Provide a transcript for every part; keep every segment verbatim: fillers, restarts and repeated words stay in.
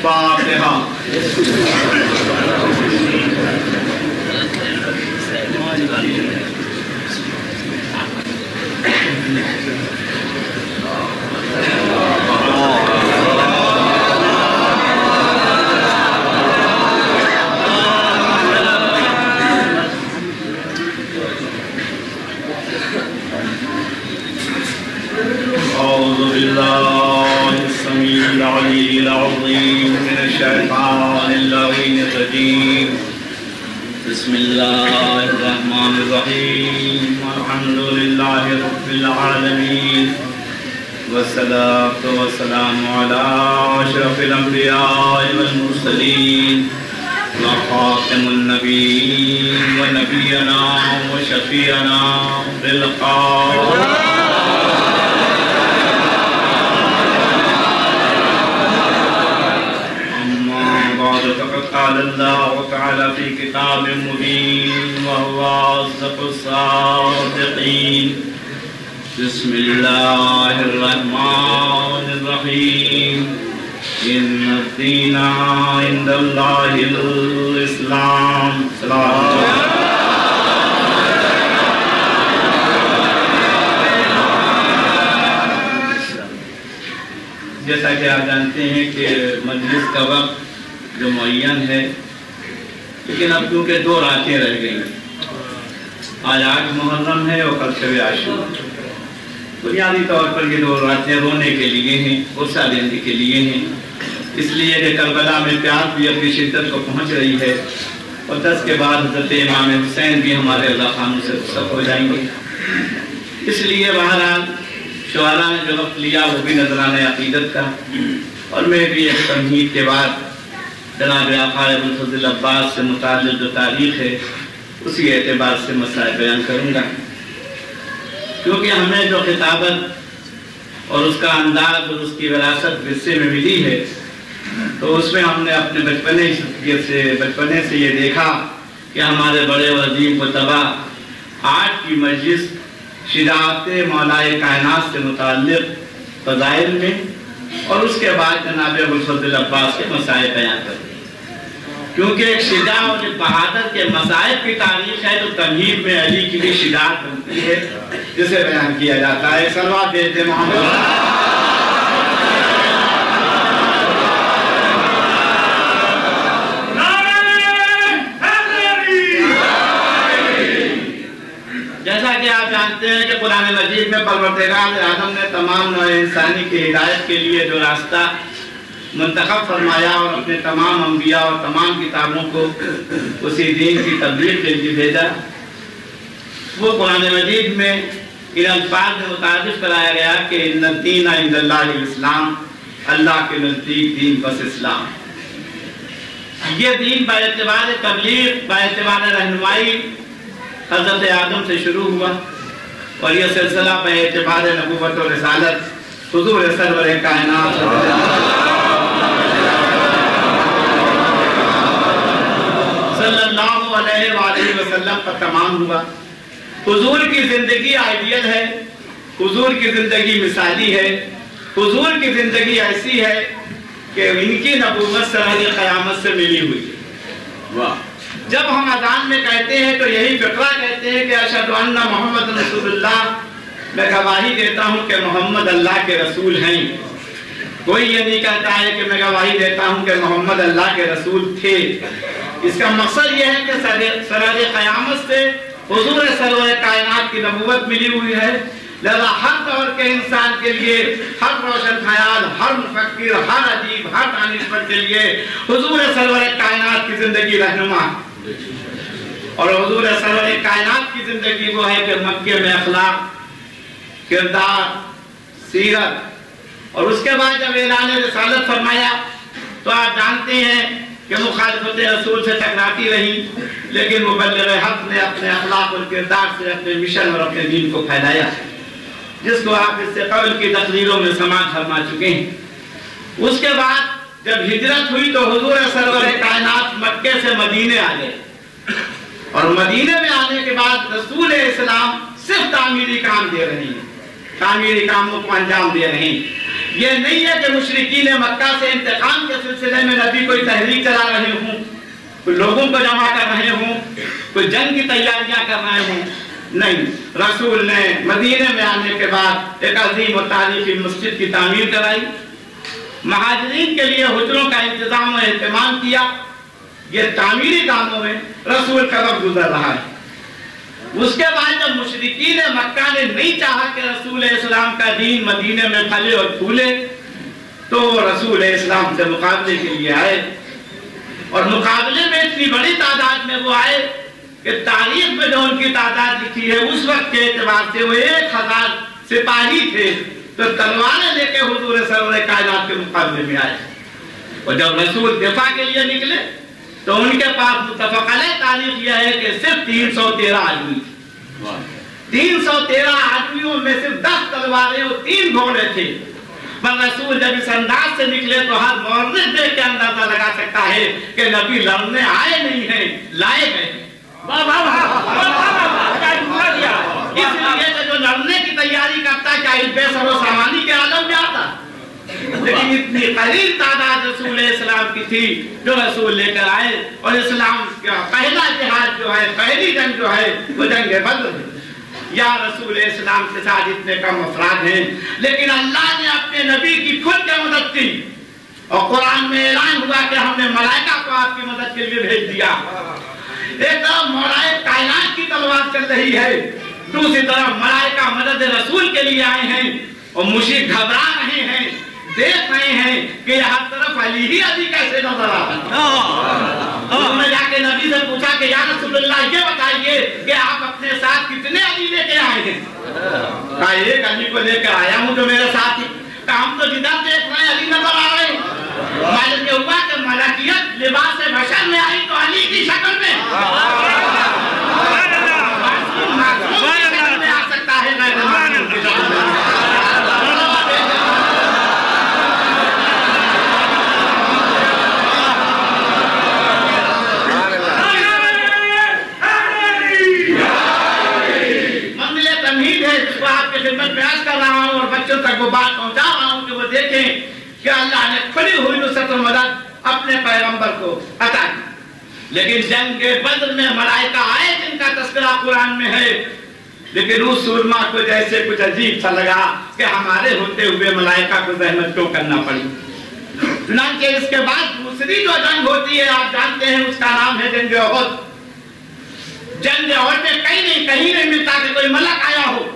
الفاتحہ۔ أعوذ بالله السميع العلي العظيم من الشيطان اللعين الرجيم. بسم الله الرحمن الرحيم. الحمد لله رب العالمين، والصلاة والسلام على أشرف الأنبياء والمرسلين وخاتم النبيين ونبينا وشفيعنا بالقول. قال الله تعالى في كتاب مبين وهو أصدق الصادقين. بسم الله الرحمن الرحيم. إن الدين عند الله الإسلام. جیسا کہ آپ جانتے ہیں کہ مجلس کا وقت جو معین ہے، لیکن اب کیونکہ دو راتیں رہ گئی، آج آج محرم ہے اور کل شب عاشور، بنیادی طور پر یہ دو راتیں رونے کے لیے ہیں، غصہ دینے کے لیے ہیں، اس لیے کہ کربلا میں پیار بھی اپنی شدت کو پہنچ رہی ہے، اور دس کے بعد حضرت امام حسین بھی ہمارے اللہ خانوں سے رخصت ہو جائیں گے۔ اس لیے بہرحال شعراء نے جو وقت لیا وہ بھی نذرانہ عقیدت کا، اور میں بھی ایک تمہید کے بعد جناب آقا ابوالفضل عباس سے متعلق جو تاریخ ہے اسی اعتبار سے مسائل بیان کروں گا، کیونکہ ہمیں جو خطابت اور اس کا انداز اور اس کی وراثت ورثے میں ملی ہے، تو اس میں ہم نے اپنے بچپنے سے بچپنے سے یہ دیکھا کہ ہمارے بڑے و عظیم خطبہ آج کی مجلس شجاعت مولائے کائنات سے متعلق فضائل میں اور اس کے بعد جناب ابوالفضل عباس کے مسائل بیان کرتے ہیں، کیونکہ ایک شجاع اور ایک بہادر کے مصائب کی تاریخ ہے تو تمہید میں علی کی بھی شجاعت بنتی ہے جسے بیان کیا جاتا ہے۔ صلوات دیتے محمد۔ جیسا کہ آپ جانتے ہیں کہ قرآن مجید میں پروردگار اعظم نے تمام نوع انسانی کی ہدایت کے لیے جو راستہ منتخب فرمایا اور اپنے تمام انبیاء اور تمام کتابوں کو اسی دین کی تبلیغ کے لیے بھیجا، وہ قرآن مجید میں ان الفاظ میں متعارف کرایا گیا کہ ان الدین عند اللہ الاسلام، اللہ کے نزدیک دین بس اسلام۔ یہ دین با اعتبار تبلیغ، با اعتبار رہنمائی حضرت آدم سے شروع ہوا، اور یہ سلسلہ با اعتبار نبوت و رسالت حضور سرور کائنات صلی اللہ علیہ وآلہ وسلم پر تمام ہوا۔ حضور کی زندگی آئیڈیل ہے، حضور کی زندگی مثالی ہے، حضور کی زندگی ایسی ہے کہ ان کی نبوت سرحد قیامت سے ملی ہوئی ہے۔ جب ہم اذان میں کہتے ہیں تو یہی فقرہ کہتے ہیں کہ اشہد ان محمد رسول اللہ، میں گواہی دیتا ہوں کہ محمد اللہ کے رسول ہیں۔ کوئی یہ نہیں کہتا ہے کہ میں گواہی دیتا ہوں کہ محمد اللہ کے رسول تھے۔ اس کا مقصد یہ ہے کہ سرحد قیامت سے حضور سرور کائنات کی نبوت ملی ہوئی ہے، لہذا ہر دور کے انسان کے لیے، ہر روشن خیال، ہر مفکر، ہر ادیب، ہر دانشور کے لیے حضور سرور کائنات کی زندگی رہنما، اور حضور سرور کائنات کی زندگی وہ ہے کہ مکے میں اخلاق، کردار، سیرت، اور اس کے بعد جب اعلان رسالت فرمایا تو آپ جانتے ہیں کہ مخالفت رسول سے ٹکراتی رہی، لیکن مبلغ حق نے اپنے اخلاق اور کردار سے اپنے مشن اور اپنے دین کو پھیلایا، جس کو آپ اس سے قبل کی تقریروں میں سماعت فرما چکے ہیں۔ اس کے بعد جب ہجرت ہوئی تو حضور سرور کائنات مکے سے مدینے آ گئے، اور مدینے میں آنے کے بعد رسول اسلام صرف تعمیری کام دے رہی ہیں، تعمیری کاموں کو انجام دے رہے ہیں۔ یہ نہیں ہے کہ مشرکین مکہ سے انتقام کے سلسلے میں نبی کوئی تحریک چلا رہے ہوں، کوئی لوگوں کو جمع کر رہے ہوں، کوئی جنگ کی تیاریاں کر رہے ہوں، نہیں۔ رسول نے مدینے میں آنے کے بعد ایک عظیم و تاریخی مسجد کی تعمیر کرائی، مہاجرین کے لیے حجروں کا انتظام و اہتمام کیا۔ یہ تعمیری کاموں میں رسول کا وقت گزر رہا ہے۔ اس کے بعد جب مشرکین مکہ نے نہیں چاہا کہ رسول اسلام کا دین مدینے میں پھلے اور پھولے تو رسول اسلام سے مقابلے کے لیے آئے، اور مقابلے میں اتنی بڑی تعداد میں وہ آئے کہ تاریخ میں جو ان کی تعداد لکھی ہے اس وقت کے اعتبار سے وہ ایک ہزار سپاہی تھے تو تلواریں لے کے حضور سرور کائنات کے مقابلے میں آئے۔ اور جب رسول دفاع کے لیے نکلے تو ان کے پاس متفق علیہ تاریخ یہ ہے کہ صرف تین سو تیرہ آدمی تھے۔ تین سو تیرہ آدمیوں میں صرف دس تلواریں اور تین گھوڑے تھے، پر رسول جب اس انداز سے نکلے تو ہر مورد دیکھ کے اندازہ لگا سکتا ہے کہ نبی لڑنے آئے نہیں ہیں، لائے گئے ہیں۔ اس لیے کہ جو لڑنے کی تیاری کرتا ہے کیا اس بے سر و سامانی کے عالم میں آتا، لیکن اتنی قلیل تعداد رسول اسلام کی تھی جو رسول لے کر آئے، اور اسلام کا پہلا جہاد جو ہے، پہلی جنگ جو ہے وہ جنگ بدر ہے۔ یا رسول اسلام کے ساتھ اتنے کم افراد ہیں لیکن اللہ نے اپنے نبی کی کھل کے مدد کی، اور قرآن میں اعلان ہوا کہ ہم نے ملائکہ کو آپ کی مدد کے لیے بھیج دیا۔ ایک طرف ملائکہ کائنات کی تلوار چل رہی ہے، دوسری طرف ملائکہ مدد رسول کے لیے آئے ہیں، اور مشرک گھبرا رہے ہیں، دیکھ رہے ہیں کہ ہر طرف علی ہی علی کیسے نظر آ رہا ہے۔ انہوں نے جا کے نبی سے پوچھا کہ یا رسول اللہ یہ بتائیے کہ آپ اپنے ساتھ کتنے علی لے کے آئے ہیں؟ کہا ایک علی کو لے کر آیا ہوں جو میرے ساتھ ہی۔ کہا ہم تو جدھر دیکھ رہے ہیں علی نظر آ رہے ہیں۔ معلوم یہ ہوا کہ ملکیت لباس بشر میں آئی تو علی کی شکل میں، معصوم کی شکل میں آ سکتا ہے، غیر معصوم کی شکل میں۔ خدمت پیاس کر رہا ہوں اور بچوں تک وہ بات پہنچا رہا ہوں کہ وہ دیکھیں کہ اللہ نے کھلی ہوئی نصرت و مدد اپنے پیغمبر کو عطا کی۔ لیکن جنگ بدر میں ملائکہ آئے جن کا تذکرہ قرآن میں ہے، لیکن اس سورما کو جیسے کچھ عجیب سا لگا کہ ہمارے ہوتے ہوئے ملائکہ کو زحمت کیوں کرنا پڑی۔ چنانچہ اس کے بعد دوسری جو جنگ ہوتی ہے آپ جانتے ہیں اس کا نام ہے جنگ احد۔ جنگ احد میں کہیں نہیں کہیں نہیں ملتا کہ کوئی ملک آیا ہو،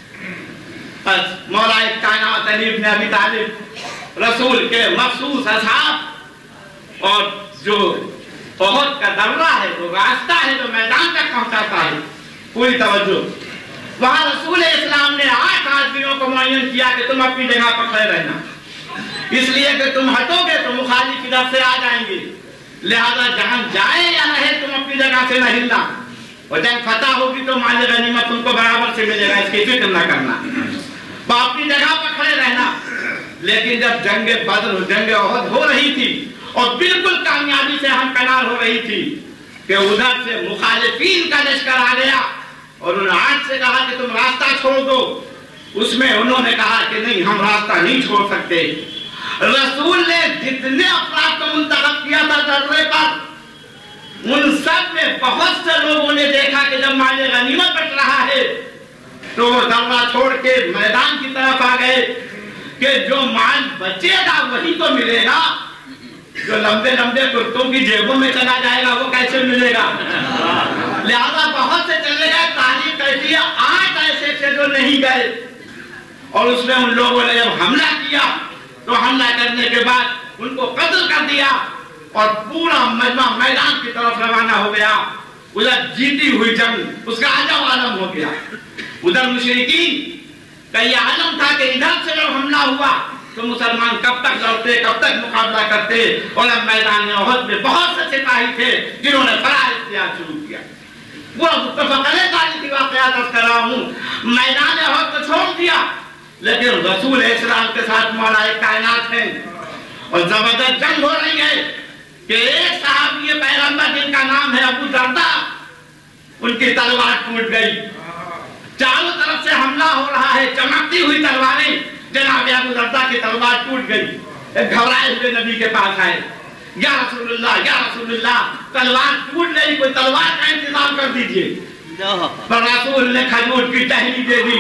بس مولا کائنات علی بن ابی طالب رسول کے مخصوص اصحاب اور جو احد کا درہ ہے، وہ راستہ ہے جو میدان تک پہنچاتا ہے، پوری توجہ۔ وہاں رسول اسلام نے آٹھ آدمیوں کو معین کیا کہ تم اپنی جگہ پر کھڑے رہنا، اس لیے کہ تم ہٹو گے تو مخالف کی طرف سے آ جائیں گے، لہذا جہاں جائے یا رہے تم اپنی جگہ سے نہ ہلنا، اور جنگ فتح ہوگی تو مال غنیمت تم کو برابر سے ملے گا، اس کی فکر نہ کرنا، اپنی جگہ پر کھڑے رہنا۔ لیکن جب جنگ بدر جنگ احد ہو رہی تھی اور بالکل کامیابی سے ہمکنار ہو رہی تھی کہ ادھر سے مخالفین کا لشکر آ گیا اور انہوں نے آج سے کہا کہ تم راستہ چھوڑ دو، اس میں انہوں نے کہا کہ نہیں ہم راستہ نہیں چھوڑ سکتے۔ رسول نے جتنے افراد کو منتخب کیا تھا درے پر، ان سب میں بہت سے لوگوں نے دیکھا کہ جب مال غنیمت بٹ رہا ہے تو وہ درہ چھوڑ کے میدان کی طرف آ گئے کہ جو مال بچے گا وہی تو ملے گا، جو لمبے لمبے کرتوں کی جیبوں میں چلا جائے گا وہ کیسے ملے گا؟ لہذا بہت سے چلے گئے، تاریخ کہتی ہے آٹھ ایسے تھے جو نہیں گئے، اور اس میں ان لوگوں نے جب حملہ کیا تو حملہ کرنے کے بعد ان کو قتل کر دیا اور پورا مجمع میدان کی طرف روانہ ہو گیا۔ ادھر جیتی ہوئی جنگ اس کا عجب عالم ہو گیا، ادھر مشرکین کا یہ عالم تھا کہ ادھر سے جب حملہ ہوا تو مسلمان کب تک لڑتے، کب تک مقابلہ کرتے، اور اب میدان احد میں بہت سے سپاہی تھے جنہوں نے فرار اختیار شروع کیا۔ وہ متفق علیہ تاریخی واقعات عرض کر رہا ہوں، میدان احد کو چھوڑ دیا، لیکن رسول اسلام کے ساتھ مولا کائنات ہیں اور زبردست جنگ ہو رہی ہے کہ ایک صحابی پیغمبر جن کا نام ہے ابو دردہ، ان کی تلوار ٹوٹ گئی، चारों तरफ से हमला हो रहा है, चमकती हुई तलवारें। जनाब अबू दर्दा की तलवार टूट गई। घबराए हुए नबी के पास आए, या रसूलुल्लाह या रसूलुल्लाह, तलवार टूट गई, कोई तलवार का इंतजाम कर दीजिए। पर रसूल ने खजूर की टहनी दे दी।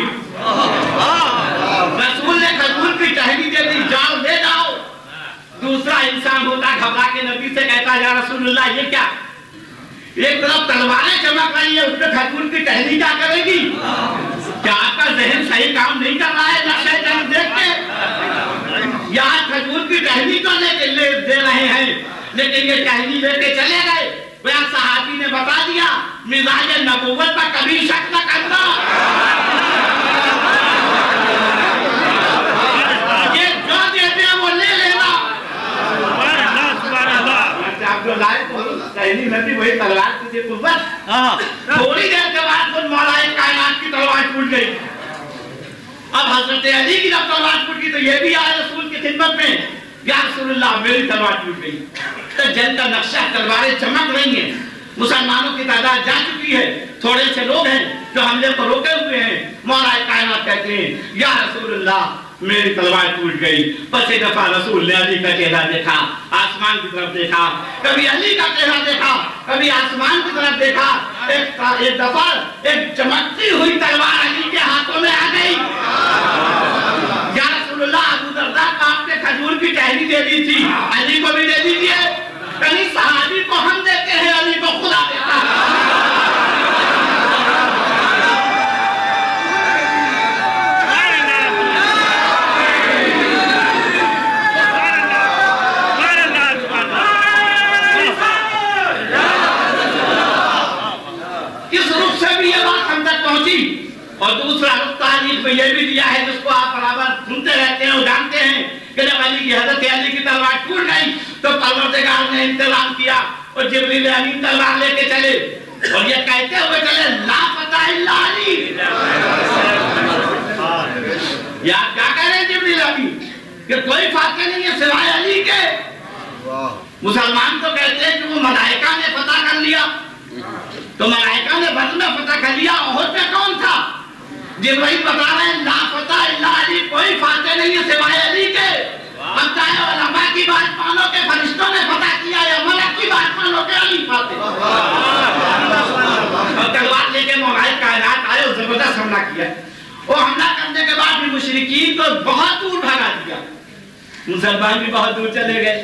रसूल ने खजूर की टहनी दे दी, जाओ ले जाओ। दूसरा इंसान होता घबरा के नबी से कहता, या रसूलुल्लाह ये क्या, एक तरफ तलवारें चमक रही है, उसमें खजूर की टहनी क्या करेगी? क्या आपका जहन सही काम नहीं कर रहा है? नक्शे जंग देख के यहाँ खजूर की टहनी तो लेके ले दे रहे हैं, लेकिन ये टहनी लेके चले गए। वह सहाबी ने बता दिया, मिजाज नबूवत पर कभी शक न करना, ये जो देते हैं वो ले लेना। आप जो लाए तो टहनी नदी वही तलवार की कुव्वत। थोड़ी देर के बाद खुद मौलाए कायनात की तलवार टूट गई। अब हजरत अली की जब तलवार टूट गई तो ये भी आए रसूल की खिदमत में, या रसूलुल्लाह मेरी तलवार टूट गई। तो जंग का नक्शा, तलवारें चमक रही हैं, मुसलमानों की तादाद जा चुकी है, थोड़े से लोग हैं जो हमले को रोके हुए हैं। मौलाए कायनात कहते हैं, या रसूलुल्लाह मेरी तलवार टूट गई। बस एक दफा रसूल ने अली का चेहरा देखा, आसमान की तरफ देखा, कभी अली का चेहरा देखा, कभी आसमान की तरफ देखा। एक एक दफा एक चमकती हुई तलवार अली के हाथों में आ गई। या रसूलुल्लाह अबू दर्दा को आपने खजूर की टहनी दे दी थी, अली को भी दे दीजिए। कहीं सहाबी को हम देते हैं, अली को खुदा देता है। और दूसरा रुख तारीख में यह भी दिया है, जिसको आप बराबर सुनते रहते हैं और जानते हैं कि जब अली की हजरत अली की तलवार टूट गई तो परवरदिगार ने इंतजाम किया और जिब्रील अमीन तलवार लेके चले और ये कहते हुए चले, ला फतह इल्ला अली। या क्या कह रहे हैं जिब्रील अमीन कि कोई फातह नहीं है सिवाय अली के। मुसलमान तो कहते हैं कि वो मलाइका ने फतह कर लिया, तो मलाइका ने बदर में फतह कर लिया, ओहद में कौन था? जिब्रील बता रहे हैं, ला फतह इल्ला अली, कोई फातह नहीं है सिवाय अली के। अब चाहे उलमा की बात मानो के फरिश्तों ने फतह किया या मलक की बात मानो के अली फातह। और तलवार लेके मौलाए कायनात आए और जबरदस्त हमला किया। वो हमला करने के बाद भी मुशरिकीन को बहुत दूर भगा दिया, मुसलमान भी बहुत दूर चले गए।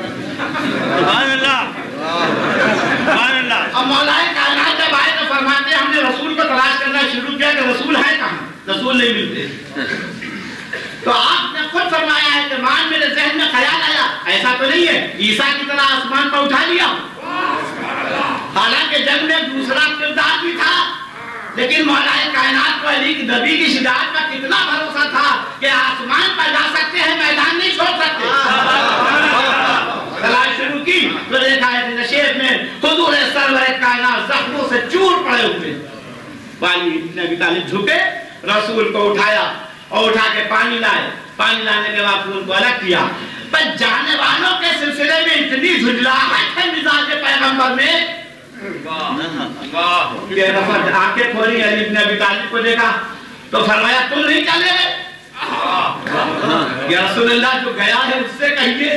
अब मौलाए कायनात जब आए तो फरमाते हमने रसूल को तलाश करना शुरू किया कि रसूल है कहाँ, रसूल नहीं मिलते। तो आपने खुद फरमाया है कि मान मेरे जहन में ख्याल आया, ऐसा तो नहीं है ईसा की तरह आसमान पर उठा लिया। हालांकि जंग में दूसरा किरदार भी था, लेकिन मौलाए कायनात को अली की नबी की शिजाअत पर कितना भरोसा था कि आसमान पर जा सकते हैं, मैदान नहीं छोड़ सकते। तलाश शुरू की तो देखा है नशेब में हुजूर सरवर कायनात जख्मों से चूर पड़े हुए। वाली इब्न अबी तालिब झुके, रसूल को उठाया और उठा के पानी लाए। पानी लाने के बाद उनको अलग किया। पर जाने वालों के सिलसिले में इतनी झुंझलाहट है मिजाज पैगंबर में, आंखें खोली, अली इब्न अबी तालिब को देखा तो फरमाया तुम नहीं चले गए? या रसूलुल्लाह जो गया है उससे कहिए,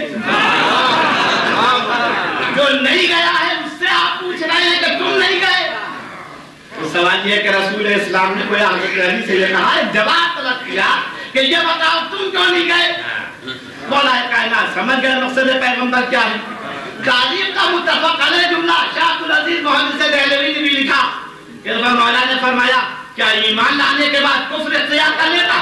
जो नहीं गया है उससे आप पूछ रहे हैं कि तुम नहीं गए। तो सवाल यह कि रसूल इस्लाम ने कोई हज़रत अली से ये कहा, जवाब तलब किया कि ये बताओ तुम क्यों नहीं गए? मौलाए कायनात समझ गए मकसद पैगंबर क्या है। तालीम का मुत्तफक अलैह जुमला शाह अब्दुल अजीज मुहद्दिस देहलवी ने भी लिखा। इस बार मौला ने फरमाया, क्या ईमान लाने के बाद कुफ्र इख्तियार कर लेता?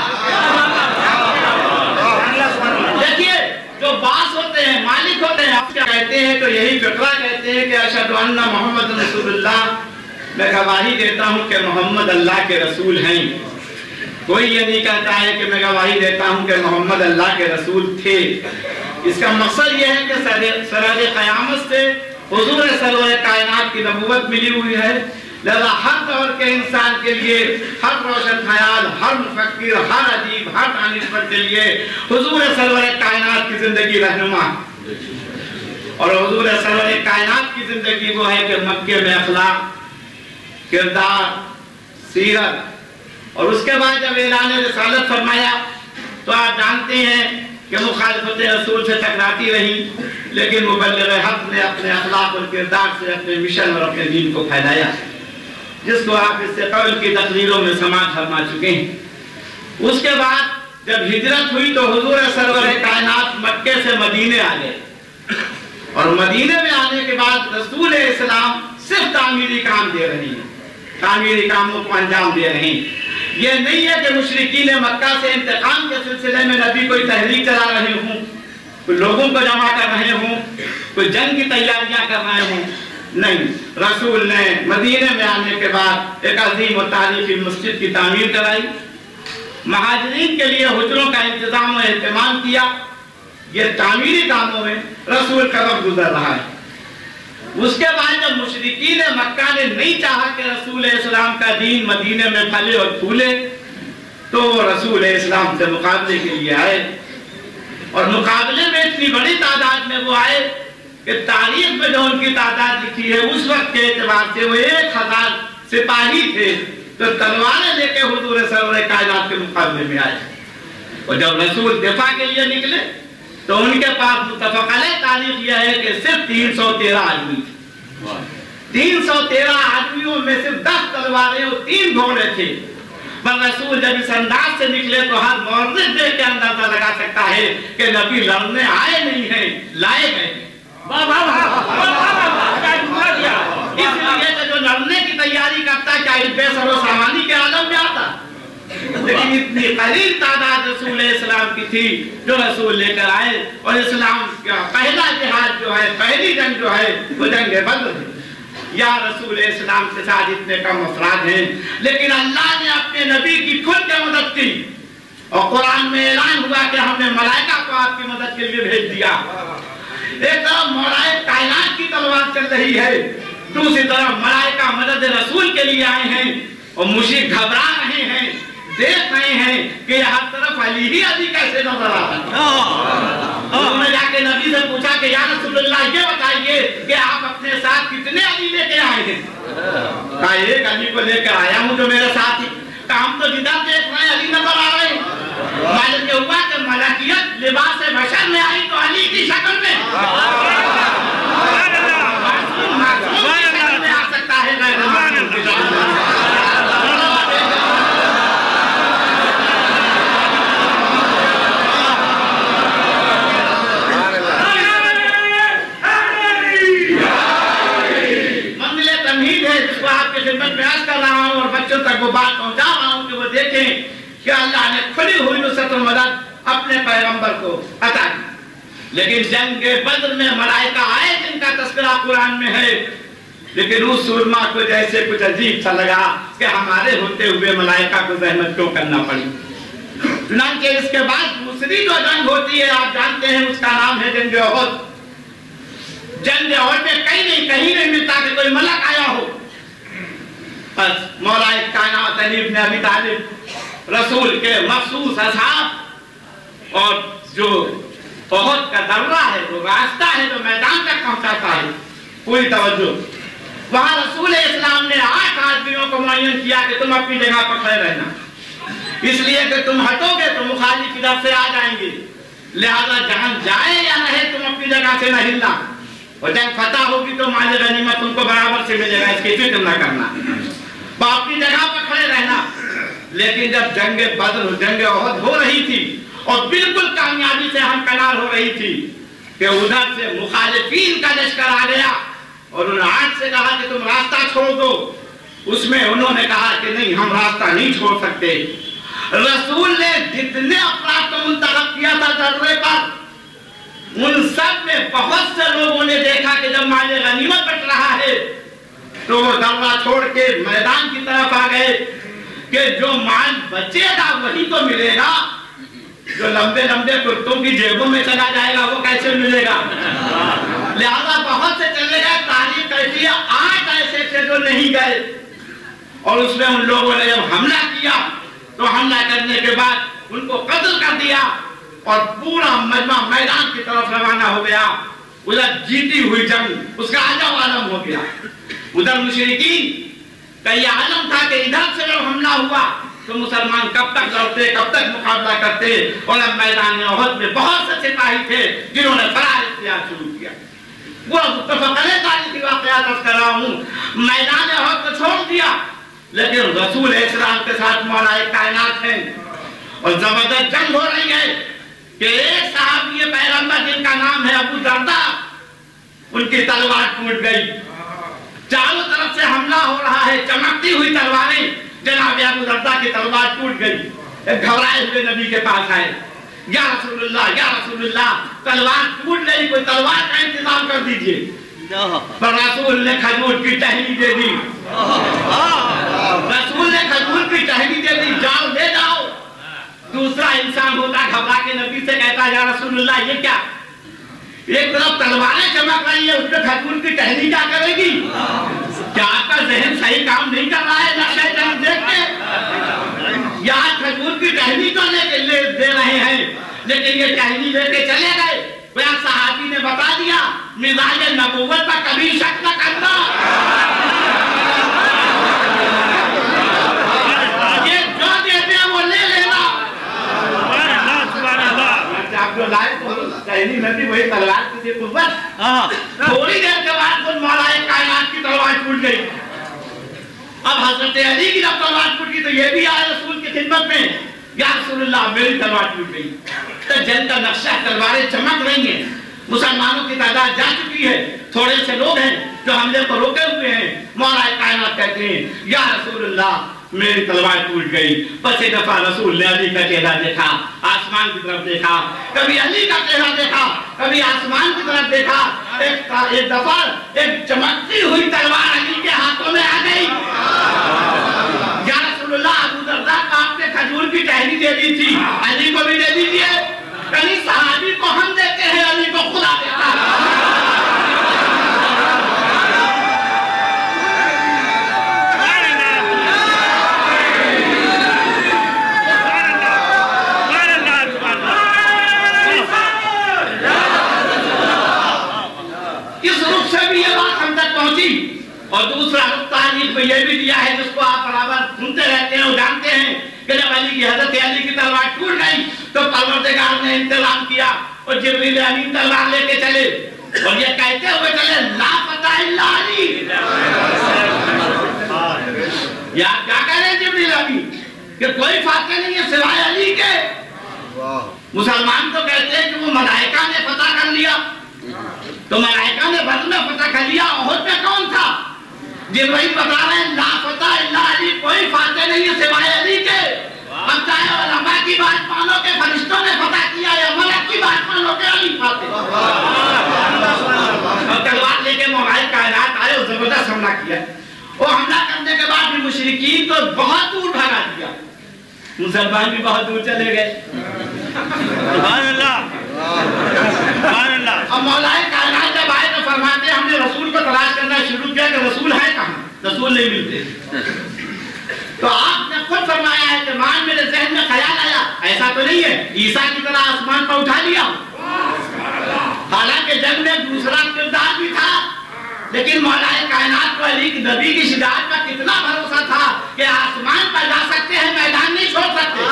देखिए जो बास होते हैं, मालिक होते हैं, आप क्या कहते हैं तो यही फिक्रा कहते हैं कि अशहदु अन्ना मोहम्मद रसूलुल्लाह, मैं गवाही देता हूँ कि मोहम्मद अल्लाह के रसूल हैं। कोई ये नहीं कहता है कि मैं गवाही देता हूँ कि मोहम्मद अल्लाह के रसूल थे। इसका मकसद ये है कि सराज क़यामत से हुजूर सरवर कायनात की नबूवत मिली हुई है। लिहाजा हर दौर के इंसान के लिए, हर रोशन ख्याल, हर मुफक्किर, हर अदीब, हर दानिशवर के लिए हुजूर सरवर कायनात की जिंदगी रहनुमा। और हुजूर सरवर कायनात की जिंदगी वो है कि मक्के में अखलाक, किरदार, सीरत, اور اس کے بعد جب اعلان رسالت فرمایا تو آپ جانتے ہیں کہ مخالفت رسول سے ٹکراتی رہی، لیکن مبلغ حق نے اپنے اخلاق اور کردار سے اپنے مشن اور اپنے دین کو پھیلایا، جس کو آپ اس سے قبل کی تقریروں میں سماعت فرما چکے ہیں۔ اس کے بعد جب ہجرت ہوئی تو حضور سرور کائنات مکے سے مدینے آ گئے، اور مدینے میں آنے کے بعد رسول اسلام صرف تعمیری کام دے رہی ہیں، تعمیری کاموں کو انجام دے رہی ہیں۔ یہ نہیں ہے کہ مشرکین مکہ سے انتقام کے سلسلے میں نبی کوئی تحریک چلا رہے ہوں، کوئی لوگوں کو جمع کر رہے ہوں، کوئی جنگ کی تیاریاں کر رہے ہوں، نہیں، رسول نے مدینے میں آنے کے بعد ایک عظیم و تاریخی مسجد کی تعمیر کرائی، مہاجرین کے لیے حجروں کا انتظام و اہتمام کیا۔ یہ تعمیری کاموں میں رسول کا وقت گزر رہا ہے۔ اس کے بعد جب مشرکین مکہ نے نہیں چاہا کہ رسول اسلام کا دین مدینے میں پھلے اور پھولے تو وہ رسول اسلام سے مقابلے کے لیے آئے، اور مقابلے میں اتنی بڑی تعداد میں وہ آئے کہ تاریخ میں جو ان کی تعداد لکھی ہے اس وقت کے اعتبار سے وہ ایک ہزار سپاہی تھے تو تلواریں لے کے حضور سرور کائنات کے مقابلے میں آئے، اور جب رسول دفاع کے لیے نکلے تو ان کے پاس متفق علیہ تاریخ یہ ہے کہ صرف تین سو تیرہ آدمی تھے، تین سو تیرہ آدمیوں میں صرف دس تلواریں اور تین گھوڑے تھے، پر رسول جب اس انداز سے نکلے تو ہر مورد دیکھ کے اندازہ لگا سکتا ہے کہ نبی لڑنے آئے نہیں ہیں، لائے گئے۔ اس لیے کہ جو لڑنے کی تیاری کرتا کیا اس بے سر و سامانی کے عالم میں آتا، لیکن اتنی قلیل تعداد رسول اسلام کی تھی جو رسول لے کر آئے، اور اسلام کا پہلا جہاد جو ہے، پہلی جنگ جو ہے وہ جنگ بدر ہے۔ یا رسول اسلام کے ساتھ اتنے کم افراد ہیں، لیکن اللہ نے اپنے نبی کی کھل کے مدد کی، اور قرآن میں اعلان ہوا کہ ہم نے ملائکہ کو آپ کی مدد کے لیے بھیج دیا۔ ایک طرف ملائکہ کائنات کی تلوار چل رہی ہے، دوسری طرف ملائکہ مدد رسول کے لیے آئے ہیں، اور مشرک گھبرا رہے ہیں، دیکھ رہے ہیں کہ ہر طرف علی ہی علی کیسے نظر آ رہا ہے۔ انہوں نے جا کے نبی سے پوچھا کہ یا رسول اللہ یہ بتائیے کہ آپ اپنے ساتھ کتنے علی لے کے آئے ہیں؟ کہا ایک علی کو لے کر آیا ہوں جو میرے ساتھ ہی، کہا ہم تو جدھر دیکھ رہے ہیں علی نظر آ رہے ہیں۔ معلوم یہ ہوا کہ ملکیت لباس بشر میں آئی تو علی کی شکل میں، معصوم معصوم کی شکل میں آ سکتا ہے، غیر معصوم کی شکل میں۔ خدمت میں عرض کر رہا ہوں اور بچوں تک وہ بات پہنچا رہا ہوں کہ وہ دیکھیں کہ اللہ نے کھلی ہوئی نصرت و مدد اپنے پیغمبر کو عطا کی۔ لیکن جنگ بدر میں ملائکہ آئے جن کا تذکرہ قرآن میں ہے، لیکن اس سورما کو جیسے کچھ عجیب سا لگا کہ ہمارے ہوتے ہوئے ملائکہ کو زحمت کیوں کرنا پڑی۔ چنانچہ اس کے بعد دوسری جو جنگ ہوتی ہے آپ جانتے ہیں اس کا نام ہے جنگ احد۔ جنگ احد میں کہیں نہیں کہیں نہیں ملتا کہ کوئی ملک آیا ہو، بس مولا کائنات علی بن ابی طالب رسول کے مخصوص اصحاب، اور جو احد کا درہ ہے وہ راستہ ہے جو میدان تک پہنچاتا ہے، پوری توجہ۔ وہاں رسول اسلام نے آٹھ آدمیوں کو معین کیا کہ تم اپنی جگہ پر کھڑے رہنا، اس لیے کہ تم ہٹو گے تو مخالف کی طرف سے آ جائیں گے، لہذا جہاں جائے یا رہے تم اپنی جگہ سے نہ ہلنا، اور جنگ فتح ہوگی تو مال غنیمت تم کو برابر سے ملے گا، اس کی فکر نہ کرنا، تو اپنی جگہ پر کھڑے رہنا۔ لیکن جب جنگ بدر جنگ احد ہو رہی تھی اور بالکل کامیابی سے ہمکنار ہو رہی تھی کہ ادھر سے مخالفین کا لشکر آ گیا، اور انہوں نے آج سے کہا کہ تم راستہ چھوڑ دو، اس میں انہوں نے کہا کہ نہیں ہم راستہ نہیں چھوڑ سکتے۔ رسول نے جتنے افراد کو منتخب کیا تھا درے پر، ان سب میں بہت سے لوگوں نے دیکھا کہ جب مال غنیمت بٹ رہا ہے تو وہ درہ چھوڑ کے میدان کی طرف آ گئے کہ جو مال بچے گا وہی تو ملے گا، جو لمبے لمبے کرتوں کی جیبوں میں چلا جائے گا وہ کیسے ملے گا؟ لہذا بہت سے چلے گئے، تاریخ کہتی ہے آٹھ ایسے تھے جو نہیں گئے، اور اس میں ان لوگوں نے جب حملہ کیا تو حملہ کرنے کے بعد ان کو قتل کر دیا، اور پورا مجمع میدان کی طرف روانہ ہو گیا۔ ادھر جیتی ہوئی جنگ اس کا عجب عالم ہو گیا، ادھر مشرکین کا یہ عالم تھا کہ ادھر سے جب حملہ ہوا तो मुसलमान कब तक लड़ते, कब तक मुकाबला करते। और अब मैदान उहद में बहुत से सिपाही थे जिन्होंने फरार इख्तियार शुरू किया। वो मुत्तफ़क़ तारीख़ी वाक़यात अर्ज़ कर रहा हूँ, मैदान उहद को छोड़ दिया, लेकिन रसूल इस्लाम के साथ मौलाए कायनात हैं और जबरदस्त जंग हो रही है कि एक सहाबी पैगंबर जिनका नाम है अबू दरदा, उनकी तलवार टूट गई। चारों तरफ से हमला हो रहा है, चमकती हुई तलवारें, जनाब अबू दरदा की तलवार टूट गई। घबराए हुए नबी के पास आए, या रसूलुल्लाह या रसूलुल्लाह तलवार टूट गई, कोई तलवार का इंतजाम कर दीजिए। पर रसूल ने खजूर की टहनी दे दी, रसूल ने खजूर की टहनी दे दी, जाओ ले जाओ। दूसरा इंसान होता घबरा के नबी से कहता, या रसूलुल्लाह ये क्या, एक तरफ तलवारें चमक रही है, उसमें खजूर की टहनी क्या करेगी? क्या आपका जहन सही काम नहीं कर रहा है नक्शे जंग देख के? यहाँ खजूर की टहनी तो लेके ले दे रहे हैं, लेकिन ये टहनी लेके चले गए। वह सहाबी ने बता दिया, मिज़ाज नबूवत पर कभी शक न करना, ये जो देते हैं वो ले लेना। आप जो लाए टहनी नबी वही तलवार की थी कुव्वत। थोड़ी देर के बाद खुद मौलाए कायनात की तलवार टूट गई। अब हज़रत अली की जब तलवार टूट गई तो ये भी आए रसूल की खिदमत में, या रसूलुल्लाह मेरी तलवार टूट गई। तो जंग का नक्शा, तलवारें चमक रही हैं, मुसलमानों की तादाद जा चुकी है, थोड़े से लोग हैं जो हमले को रोके हुए हैं। मौलाए कायनात कहते हैं, या रसूलुल्लाह मेरी तलवार टूट गई। बस एक दफा रसूल ने अली का चेहरा देखा, आसमान की तरफ देखा, कभी अली का चेहरा देखा, कभी आसमान की तरफ देखा। एक एक दफा एक चमकती हुई तलवार अली के हाथों में आ गई। या रसूलुल्लाह अबू दरदा को आपने खजूर की टहनी दे दी थी, अली को भी दे दीजिए। कहीं सहाबी को हम देते हैं, अली को खुदा देता है। और दूसरा तारीख में यह भी दिया है, जिसको आप बराबर सुनते रहते हैं और जानते हैं कि जब अली की हज़रत अली की तलवार टूट गई तो परवरदिगार ने इंतजाम किया और जिब्रील अमीन तलवार लेके चले और ये कहते हुए चले, ला फतह इल्ला अली। या क्या कह रहे हैं जिब्रील अमीन कि कोई फातह नहीं है सिवाय अली के। मुसलमान तो कहते हैं कि वो मलाइका ने फतह कर लिया, तो मलाइका ने बदर में फतह कर लिया, उहद में कौन था? जिब्रील बता रहे हैं, ला फतह इल्ला अली, कोई फातह नहीं है सिवाय अली के। अब चाहे उलमा की बात मानो के फरिश्तों ने फतह किया या मलक की बात मानो के अली फातह। और तलवार लेके मौलाए कायनात आए और जबरदस्त हमला किया। वो हमला करने के बाद भी मुशरिकीन तो बहुत दूर भगा दिया, मुसलमान भी बहुत दूर चले गए। सुभान अल्लाह, सुभान अल्लाह। और मौलाए कायनात जब आए तो फरमाते, हमने रसूल को तलाश करना शुरू किया कि रसूल है कहाँ, रसूल नहीं मिलते। तो आपने खुद फरमाया है कि मान मेरे ज़हन में ख्याल आया, ऐसा तो नहीं है ईसा की तरह आसमान पर उठा लिया। हालांकि जंग में दूसरा किरदार भी था, लेकिन मौलाए कायनात को अली की नबी की शिजाअत पर कितना भरोसा था कि आसमान पर जा सकते हैं, मैदान नहीं छोड़ सकते।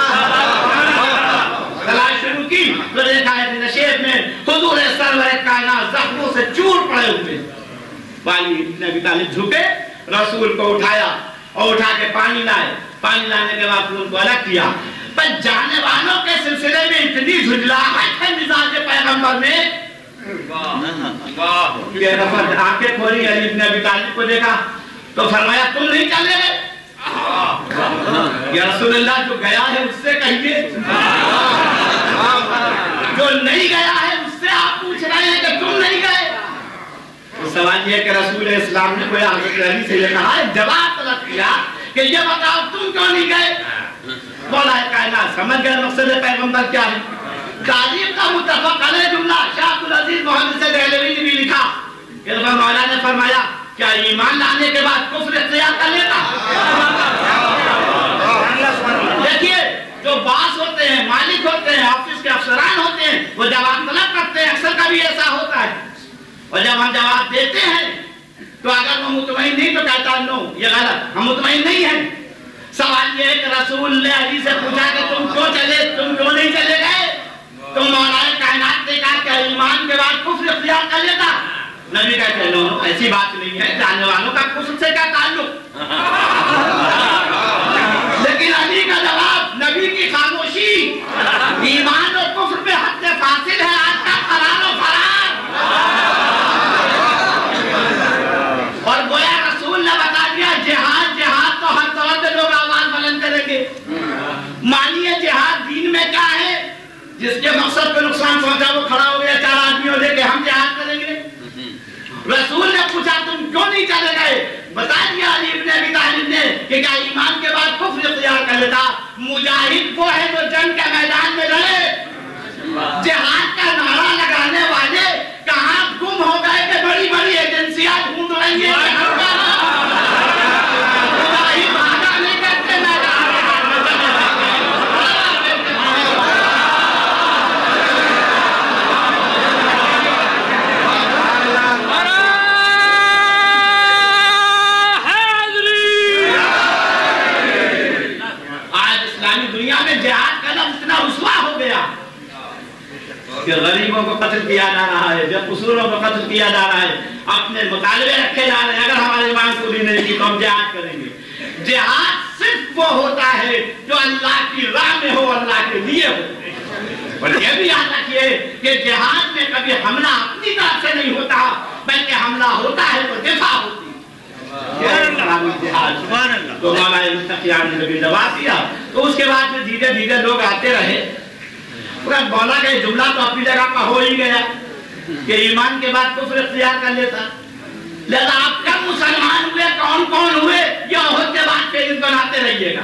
तलाश शुरू की तो देखा है नशेब में हुजूर सरवर कायनात जख्मों से चूर पड़े हुए। वाली इब्न अबी तालिब झुके, रसूल को उठाया और उठा के पानी लाए। पानी लाने के बाद उनको अलग किया। पर जाने वालों के सिलसिले में इतनी झुंझलाहट है मिजाज पैगंबर में, आंखें खोली, अली इब्न अबी तालिब को देखा तो फरमाया, तुम नहीं चले गए? या रसूलल्लाह, जो गया है उससे कहिए, जो नहीं गया है उससे आप पूछ रहे हैं कि तुम नहीं गए। तो सवाल यह कि रसूल इस्लाम ने कोई हज़रत अली से यह कहा है, जवाब तलब किया कि ये बताओ तुम क्यों नहीं गए? मौलाए कायनात समझ गए मकसद पैगंबर क्या है। तारीफ का मुत्तफ़क़ अलैह जुमला शाह अब्दुल अजीज मुहद्दिस दहलवी ने भी लिखा कि मौला ने फरमाया, क्या ईमान लाने के बाद कुफ्र इख्तियार कर लेता? देखिए, जो बास होते हैं, मालिक होते हैं, ऑफिस के अफसरान होते हैं, वो जवाब तलब करते हैं। अक्सर कभी ऐसा होता है, और जब हम जवाब देते हैं तो अगर वो मुतमईन नहीं तो कहता नो ये गलत, हम मुतमईन नहीं हैं। सवाल ये है कि रसूल ने अली से पूछा कि तुम क्यों चले, तुम क्यों नहीं चले गए? तुम मौलाए कायनात ने कहा कि ईमान के बाद कुफ्र इख्तियार कर लेता। नबी कहते हैं नो, ऐसी बात नहीं है, जानने वालों का कुफ्र से क्या ताल्लुक। लेकिन अली का जवाब, नबी की खामोशी, ईमान और कुफ्र पे हद से फासिल है आज का फरार और फरार। और गोया रसूल ने बता दिया जिहाद जिहाद तो हर तौर पे लोग आवाज बुलंद करेंगे। मानिए जिहाद दीन में क्या है, जिसके मकसद पे नुकसान पहुंचा वो खड़ा हो गया चार आदमियों लेके, हम जिहाद करेंगे। रसूल ने पूछा तुम क्यों नहीं चले गए? बता दिया अली इब्न अबी तालिब ने कि क्या ईमान के बाद कुफ्र इख्तियार कर लेता। मुजाहिद वो है जो जंग के मैदान में लड़े, जिहाद का नारा लगाने वाले कहां गुम हो गए कि बड़ी बड़ी एजेंसियां ढूंढ रही है। मुजाहिद भागा नहीं करते मैदान में। जिहाद का लफ्ज़ इतना रुस्वा हो गया कि गरीबों को कत्ल किया जा रहा है, बेकसूरों को कत्ल किया जा रहा है, अपने मुतालबे रखे जा रहे हैं। अगर हमारी मांग पूरी नहीं की तो हम जिहाद करेंगे। जिहाद सिर्फ वो होता है जो अल्लाह की राह में हो, अल्लाह के लिए हो। और ये भी याद रखिए कि जिहाद में कभी हमला अपनी तरफ से नहीं होता, बल्कि हमला होता है तो दिफा होती है। तो मौलाए मुत्तकियान ने भी जवाब दिया। तो उसके बाद में धीरे धीरे लोग आते रहे। मौला का जुमला तो अपनी जगह का हो ही गया कि ईमान के बाद कुफ्र इख्तियार कर लेता। लिहाजा आप कब मुसलमान हुए, कौन कौन हुए, ये ओहद के बाद फेरिस्त बनाते रहिएगा।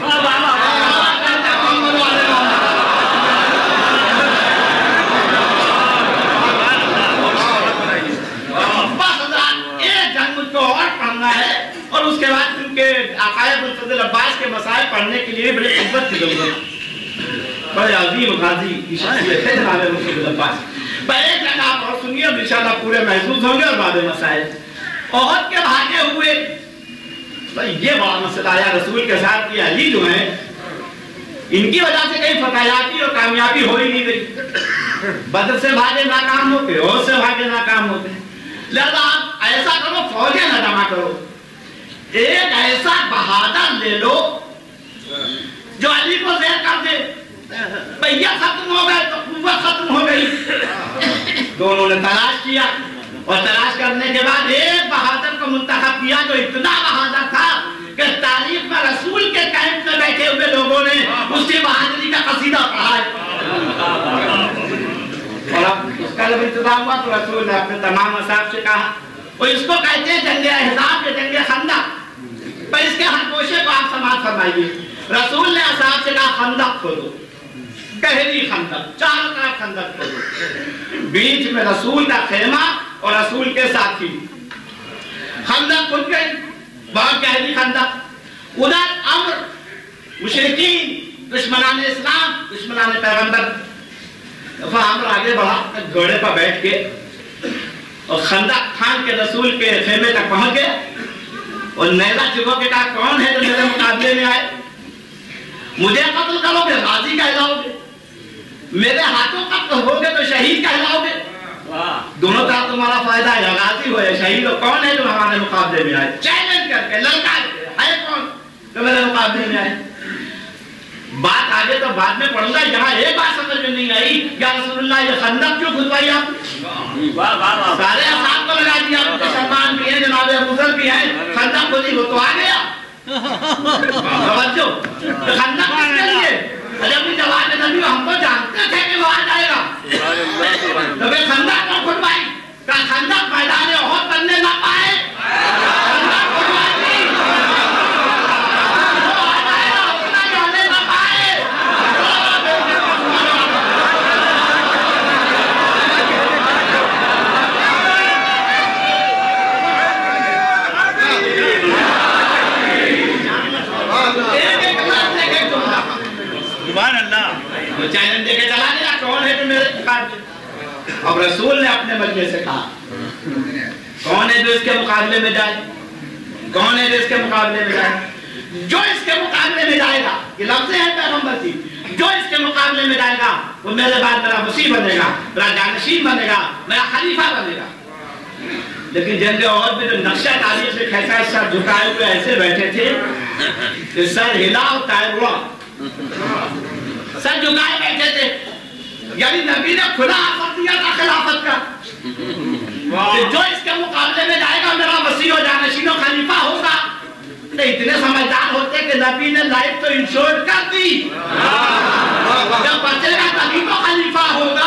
और पढ़ना है और उसके बाद उनके आकाए मुर्तज़ा अब्बास के मसाइल पढ़ने के लिए बड़े इज्जत की जरूरत है। बड़े अजीम गाजी की शख्सियत है जनाब मुर्तज़ा अब्बास। पहले जगह आप और सुनिए, इंशाअल्लाह पूरे महसूस होंगे। और बाद मसाइल ओहद के भागे हुए, भाई ये बड़ा मसला आया रसूल के साथ कि अली जो है इनकी वजह से कहीं फतहायाती और कामयाबी हो ही नहीं गई। बदर से भागे नाकाम होते, ओहद से भागे नाकाम होते। लिहाजा आप ऐसा करो, फौजें न जमा करो, एक ऐसा बहादुर ले लो जो अली को ज़ेर कर दे। भैया खत्म हो गए तो कुव्वत खत्म हो गई। दोनों ने तलाश किया और तलाश करने के बाद एक बहादुर को मुंतखब किया जो इतना बहादुर था कि तारीख में रसूल के कैंप में बैठे हुए लोगों ने उसकी बहादुरी का कसीदा पढ़ा है। और अब उसका जब इंतजाम हुआ तो रसूल ने अपने तमाम असहाब से कहा, और इसको कहते हैं जंगे अहज़ाब या जंगे खंदक, पर इसके हरगोशे को आप समाप्त फरमाइए। रसूल ने असहाब से कहा खंदक खोदो, गहरी खंदक, चारों तरफ खंदक खोदो। बीच में रसूल का खेमा और रसूल के साथी, खंदक खुद गई, बहुत गहरी खंदक। उधर अम्र मुशरिकीन, दुश्मनाने इस्लाम, दुश्मनाने पैगंबर। हम आगे बढ़ा, घोड़े पर बैठ के और खंदक खान के रसूल के खेमे तक पहुंच गए और नैरा चुभो के कहा, कौन है जो मेरे मुकाबले में आए? मुझे कत्ल करोगे गाजी कहलाओगे, मेरे हाथों कत्ल होगे तो शहीद कहलाओगे। दोनों का तुम्हारा फायदा है, गाजी हो या शहीद हो। कौन है जो हमारे मुकाबले में आए? चैलेंज करके लड़का है कौन जो मेरे मुकाबले में आए? बात आगे तो बाद में पढ़ूंगा। यहाँ एक बात समझ में नहीं आई, या रसूलुल्लाह ये खंदक क्यों खुदवाई आप? सारे असहाब को लगा दिया, उनके सलमान भी हैं, जनाब अबू ज़र भी हैं, खंदक खुदी, वो तो आ गया। समझो तो खंदक किसके लिए? अरे अपनी जवाब में नबी हम तो जानते थे कि वो आ जाएगा, तो वे खंदक क्यों खुदवाई? क्या खंदक मैदान ओहद बनने ना पाए? चैलेंज देके चला गया, कौन है जो मेरे मुकाबले? अब रसूल ने अपने मजमे से कहा, कौन है जो इसके मुकाबले में जाए? कौन है जो इसके मुकाबले में जाए? जो इसके मुकाबले में जाएगा, ये लफ्ज़ है पैगंबर की, जो इसके मुकाबले में जाएगा वो मेरे बाद मेरा वसी बनेगा, मेरा जानशीन बनेगा, मेरा खलीफा बनेगा। लेकिन जिनके और भी जो नक्शा तारीख से कैसा सर झुकाए हुए ऐसे बैठे थे कि सर हिला और टायर उड़ा, सर झुकाए बैठे थे, यानी नबी ने खुला ऑफर दिया था खिलाफत का कि जो इसके मुकाबले में जाएगा मेरा वसी और जानशीन और खलीफा होगा। तो इतने समझदार होते कि नबी ने लाइफ तो इंश्योर कर दी, जब बचेगा तभी तो खलीफा होगा।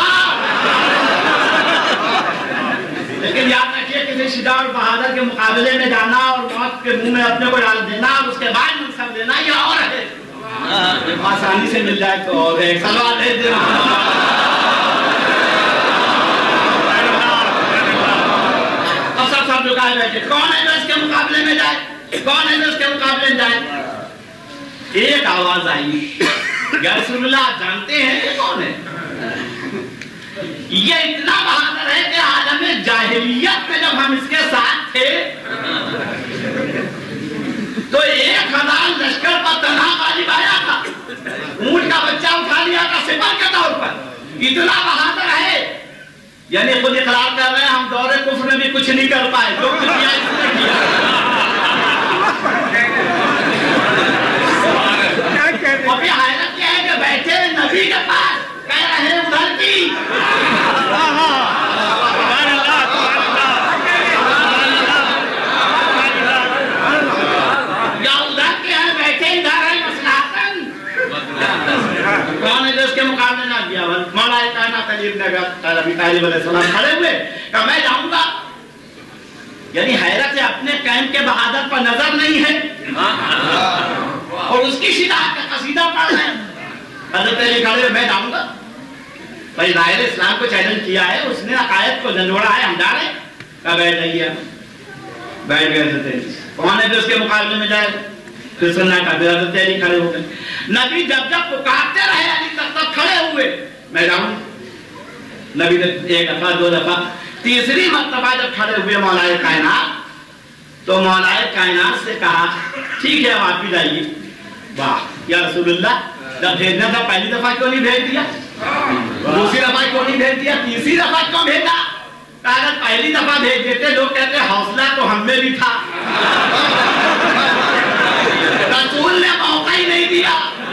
लेकिन याद रखिए किसी शिजा और बहादुर के मुकाबले में जाना और मौत के मुंह में अपने को डाल देना और उसके बाद मनसब देना ये और है, आसानी से मिल जाए तो और एक सवाल है देना। और सब सब झुकाए बैठे, कौन है जो इसके मुकाबले में जाए, कौन है जो इसके मुकाबले में जाए। एक आवाज आई, या रसूलुल्लाह आप जानते हैं ये कौन है? ये इतना बहादुर है कि आलम जाहिलियत में जब हम इसके साथ थे तो एक हजार लश्कर पर तनहा गालिब आया था, ऊंट का बच्चा उठा लिया था सिपर के तौर पर। इतना बहादुर है, यानी खुद इकरार कर रहे हैं हम दौरे कुफ्र में भी कुछ नहीं कर पाए, जो कुछ किया इसने किया। अभी हालत क्या है कि बैठे नबी के पास कह रहे हैं उधर की या उधर के हैं बैठे इधर है मसलातन। कौन है जो इसके मुकाबले ना किया? मौला कायनात तलीब ने अबी तालिब अलैहिस्सलाम खड़े हुए कहा मैं जाऊंगा, यानी हैरत है अपने कैंप के बहादुर पर नजर नहीं है और उसकी शिदात का कसीदा पढ़ रहे हैं। हज़रत अली खड़े मैं जाऊंगा, भाई ज़ाहिर इस्लाम को चैलेंज किया है, उसने अकायद को झंझोड़ा है, हम जा रहे हैं। कहा बैठ जाइए, बैठ गए हज़रत अली। कौन है जो उसके मुकाबले में जाए? फिर सुनना का हज़रत अली खड़े हो गए। नबी जब जब पुकारते रहे अली तब तक खड़े हुए मैं जाऊंगा। नबी ने एक दफा दो दफा तीसरी मर्तबा जब खड़े हुए मौलाए कायनात तो मौलाए कायनात से कहा ठीक है आप भी जाइए। वाह या रसूलुल्लाह, जब भेजना था पहली दफा क्यों नहीं भेज दिया, दूसरी दफा क्यों नहीं भेज दिया, तीसरी दफा क्यों भेजा? अगर पहली दफा भेज देते लोग कहते हौसला तो हमें भी था, रसूल ने मौका ही नहीं दिया,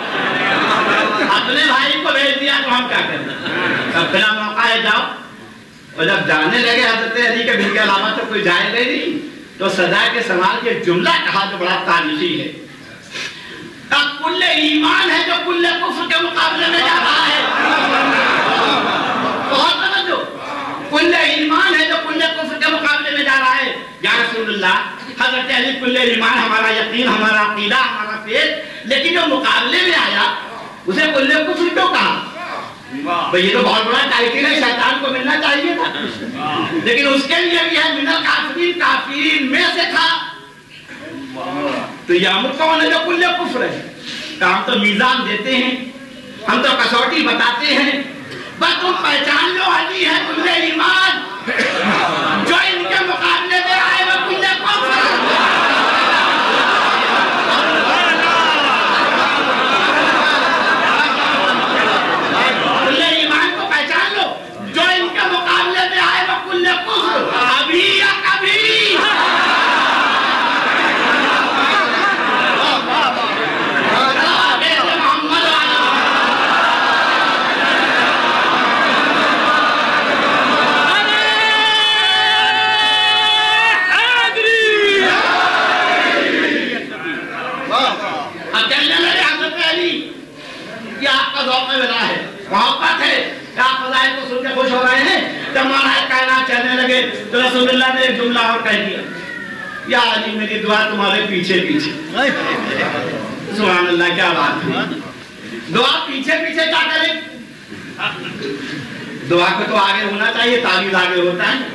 अपने भाई को भेज दिया तो हम क्या करना, तब बिना मौका है जाओ। और जब जाने लगे हज़रत अली के भी के अलावा तो कोई जाएगा ही नहीं, तो सजा के सवाल के जुमला कहा जो बड़ा तारीखी है, तब कुल्ले ईमान है जो कुल्ले कुफ्र के मुकाबले में जा रहा है। बहुत समझो, कुल्ले ईमान है जो कुल्ले कुफ्र के मुकाबले में जा रहा है। या रसूलुल्लाह, हज़रत अली कुल्ले ईमान हमारा यकीन, हमारा अकीदा, हमारा फेथ, लेकिन जो मुकाबले में आया उसे कुल्ले कुफ्र क्यों कहा? भाई ये तो बहुत बड़ा टाइटल है, शैतान को मिलना चाहिए था, लेकिन उसके लिए भी है मिनल काफिरीन, काफिरीन में से था। तो यामुर कौन है जो कुल्ले कुफ्र है? तो हम तो मीज़ान देते हैं, हम तो कसौटी बताते हैं, बस तुम पहचान लो अली है कुल्ले ईमान, जो इनके मुकाबले में आए वो कुल्ले कुफ्र। कुल्ले ईमान को पहचान लो, जो इनके मुकाबले में आए वो कुल्ले कुफ्र, अभी या कभी। खुश हो रहे हैं जब मौलाए कायनात चलने लगे तो रसूलुल्लाह ने एक जुमला और कह दिया, या अली मेरी दुआ तुम्हारे पीछे पीछे। सुभान अल्लाह, क्या बात है, दुआ पीछे पीछे क्या करे? दुआ को तो आगे होना चाहिए, ताबीज़ आगे होता है।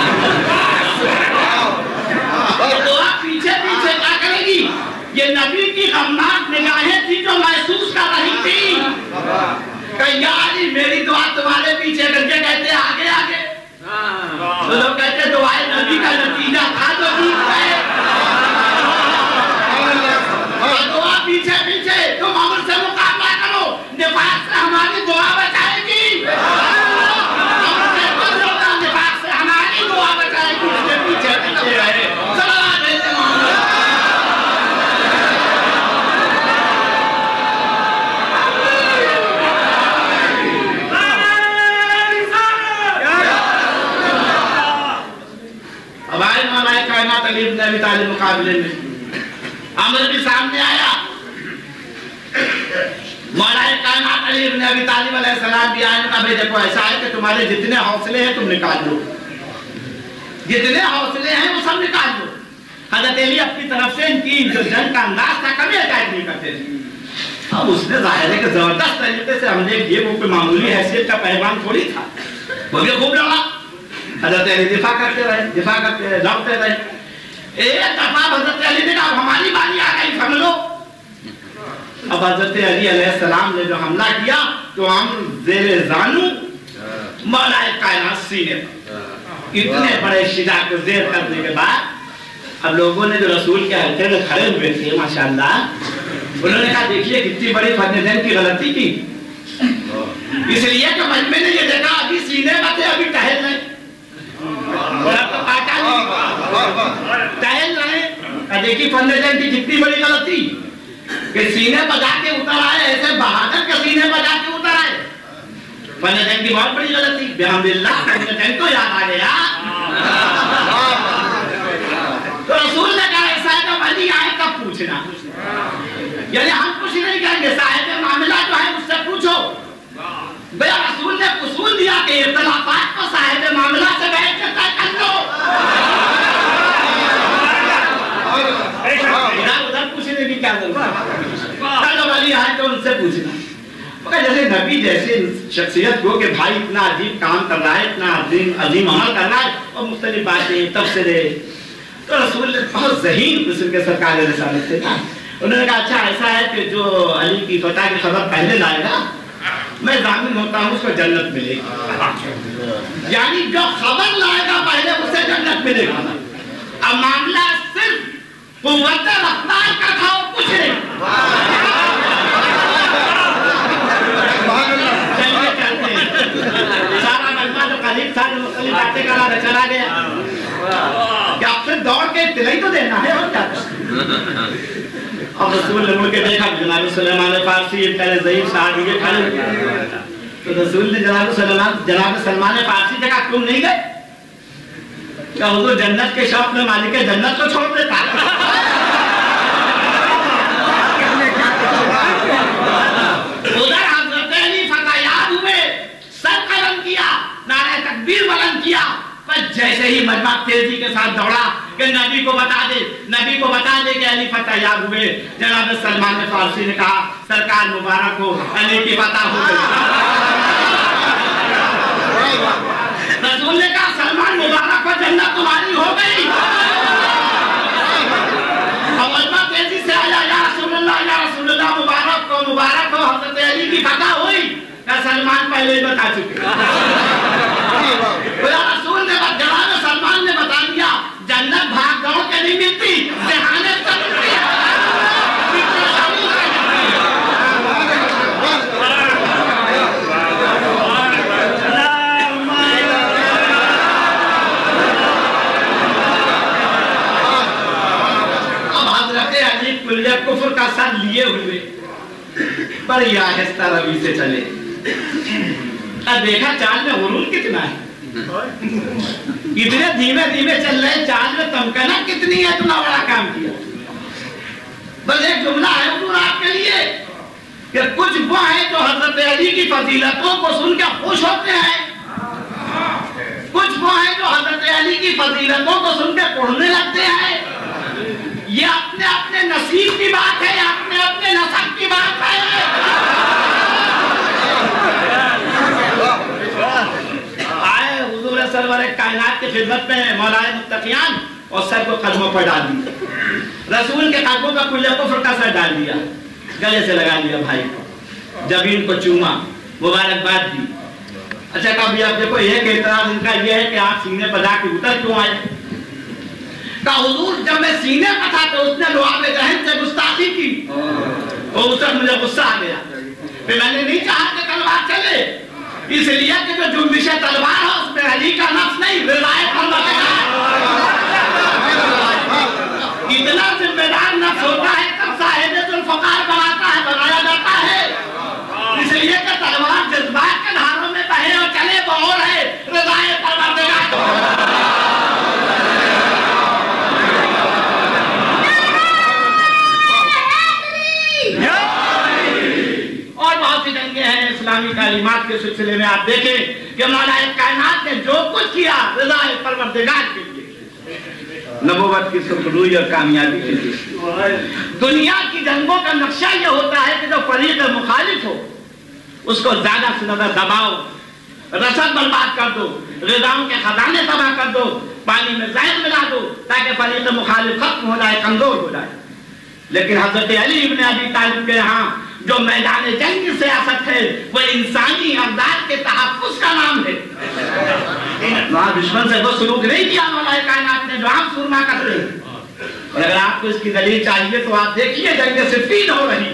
दुआ पीछे पीछे क्या करेगी? ये नबी की गमनाक निगाहें थी जो महसूस कर रही थी यारी मेरी दुआ तुम्हारे पीछे करके कहते आगे आगे, तो लोग कहते दुआए नबी का नतीजा था जो ठीक है। पीछे पीछे तुम अमर से मुकाबला करो, निफाक से हमारी दुआ बचाएगी, अमर से मत रोना, निफाक से हमारी दुआ बचाएगी, उसके पीछे पीछे रहे। सलाम भेजे मोहम्मद। अब आए मौलाए कायनात अली इब्न अबी तालिब मुकाबले में, अमर भी सामने आया, मौलाए कायनात अली इब्न अबी तालिब अलैहिस्सलाम भी आए। कहा भाई देखो ऐसा है कि तुम्हारे जितने हौसले हैं तुम निकाल लो, जितने हौसले हैं वो सब निकाल लो। हज़रत अली अपनी तरफ से इनकी जो जंग का अंदाज था कभी अटैक नहीं करते थे। अब उसने जाहिर है कि जबरदस्त तरीके से हमने किए, वो कोई मामूली हैसियत का पहलवान थोड़ी था, वो भी खूब लड़ा। हज़रत अली दिफा करते रहे, दिफा करते रहे, लड़ते रहे। एक दफा हज़रत अली ने कहा हमारी बारी आ गई, समझ लो। अब हज़रत अली अलैहिस्सलाम ने जो हमला किया तो हम ज़ेरे जानू मौलाए कायनात सीने पर, इतने बड़े शिजा को ज़ेर करने के बाद अब लोगों ने जो रसूल के हल्के में खड़े हुए थे माशाअल्लाह, उन्होंने कहा देखिए कितनी बड़ी फतह की गलती की, इसलिए कि मजमे ने ये देखा अभी सीने में थे, अभी टहल रहे, तो काटा नहीं, टहल रहे। देखिए फतह की कितनी बड़ी गलती कि सीने बजा के उतर आए, ऐसे बहादुर के सीने बजा के उतर आए। फतह की बहुत बड़ी गलती, बिहम्दिल्लाह फतह को याद आ गया। तो रसूल ने कहा ऐसा है जब अली आए तब पूछना, यानी हम कुछ नहीं कहेंगे, साहिब मामला जो है उससे पूछो। भैया रसूल ने उसूल दिया कि इख्तिलाफात को साहिब मामला से बैठ के तय कर लो, इधर उधर पूछने की क्या जरूरत, जब अली आए तो उनसे पूछना। जैसे नबी जैसे शख्सियत को कि भाई इतना अजीब काम कर रहा है, इतना अजीम अजीम अमल कर रहा है और मुख्तलिफ बातें तबसरे, तो रसूल बहुत ज़हीन किस्म के सरकार रिसालत थे ना। उन्होंने कहा अच्छा ऐसा है कि जो अली की फतह की खबर पहले लाएगा मैं जामिन होता हूँ उसको जन्नत मिलेगी, यानी जो खबर लाएगा पहले उसे जन्नत मिलेगा। अब मामला सिर्फ कुव्वत रफ्तार का था और कुछ नहीं। चलिए चलते हैं, सारा मजमा जो करीब था जो मुख्तलिफ बातें करा चला गया, क्या आपसे दौड़ के तिलाई तो देना है और क्या। अब रसूल ने मुड़ के देखा जनाब सुलेमान फारसी पहले ज़ईफ़ साहब ये खड़े, तो रसूल ने जनाब सुलेमान जनाब सलमान फारसी देखा तुम नहीं गए, क्या हुजूर जन्नत के शौक में मालिक जन्नत को छोड़ देता। उधर हज़रत अली फतयाद हुए, सर कलम किया, नारे तकबीर बुलंद किया, पर जैसे ही मजमा तेजी के साथ दौड़ा कि नबी को बता दे, नबी को बता दे कि अली फतयाब हुए, जनाब सलमान फारसी ने कहा सरकार मुबारक हो, अली की फतह हो गई। रसूल ने कहा सलमान मुबारक हो, जन्नत तुम्हारी हो गई। और मजमा तेजी से आया, या रसूलुल्लाह या रसूलुल्लाह मुबारक हो मुबारक हो, हज़रत अली की फतह हुई। क्या सलमान पहले ही बता चुके, रसूल ने जनाब सलमान ने बता दिया जन्नत भाग दौड़ के नहीं मिलती, जहानत से मिलती है। अब हज़रत अली कुल्ले कुफ्र का सर लिए हुए बड़ी आहिस्ता रवि से चले, अब देखा चाल में हुरूर कितना है, इतने धीमे धीमे चल रहे, चाल में तमकना कितनी है, इतना बड़ा काम किया। बस एक जुमला है हुजूर आपके लिए कि कुछ वो है जो हज़रत अली की फजीलतों को सुनकर खुश होते हैं, कुछ वो है जो हज़रत अली की फजीलतों को सुनकर पढ़ने लगते हैं। ये अपने अपने नसीब की बात है, अपने अपने नसब की बात है। आए हुजूर सरवर कायनात की खिदमत में मौलाए मुत्तकियान और सर को कदमों पर डाल दिया, रसूल के कदमों का कुल्ले कुफ्र का सर डाल दिया, गले से लगा लिया भाई को, जबीन को चूमा, मुबारकबाद दी। अच्छा कभी आप देखो एक एतराज इनका यह है कि आप सीने पर जाके उतर क्यों आए, کہ حضور جب میں سینے پر تھا تو اس نے لعاب جہن سے گستاخی کی، اور اس وقت مجھے غصہ آ گیا، پھر میں نے نہیں چاہا کہ تلوار چلے، اس لیے کہ جو جنبش تلوار ہے اس میں علی کا نفس نہیں، رضائے پروردگار اتنا ذمہ دار نفس ہوتا ہے تب صاحب ذوالفقار بناتا ہے، بنایا جاتا ہے، اس لیے کہ تلوار جذبات کے دھاروں میں بہے اور چلے وہ اور ہے رضائے پروردگار۔ اور بہت سی جنگیں ہیں اسلامی تعلیمات کے سلسلے میں، آپ دیکھیں کہ مولا کائنات نے جو کچھ کیا رضائے پروردگار کے لیے، نبوت کی سرخروئی اور کامیابی کے لیے۔ دنیا کی جنگوں کا نقشہ یہ ہوتا ہے کہ جو فریق مخالف ہو اس کو زیادہ سے زیادہ دباؤ، رسد برباد کر دو، غذاؤں کے خزانے تباہ کر دو، پانی میں زہر ملا دو تاکہ فریق مخالف ختم ہو جائے، کمزور ہو جائے۔ لیکن حضرت علی ابن ابی طالب کے یہاں جو میدان جنگ کی سیاست ہے وہ انسانی امداد کے تحفظ کا نام ہے۔ وہاں دشمن سے وہ سلوک نہیں کیا مولا کائنات نے جو عام سورما کرتے ہیں۔ اور اگر آپ کو اس کی دلیل چاہیے تو آپ دیکھیے جنگ صفین ہو رہی،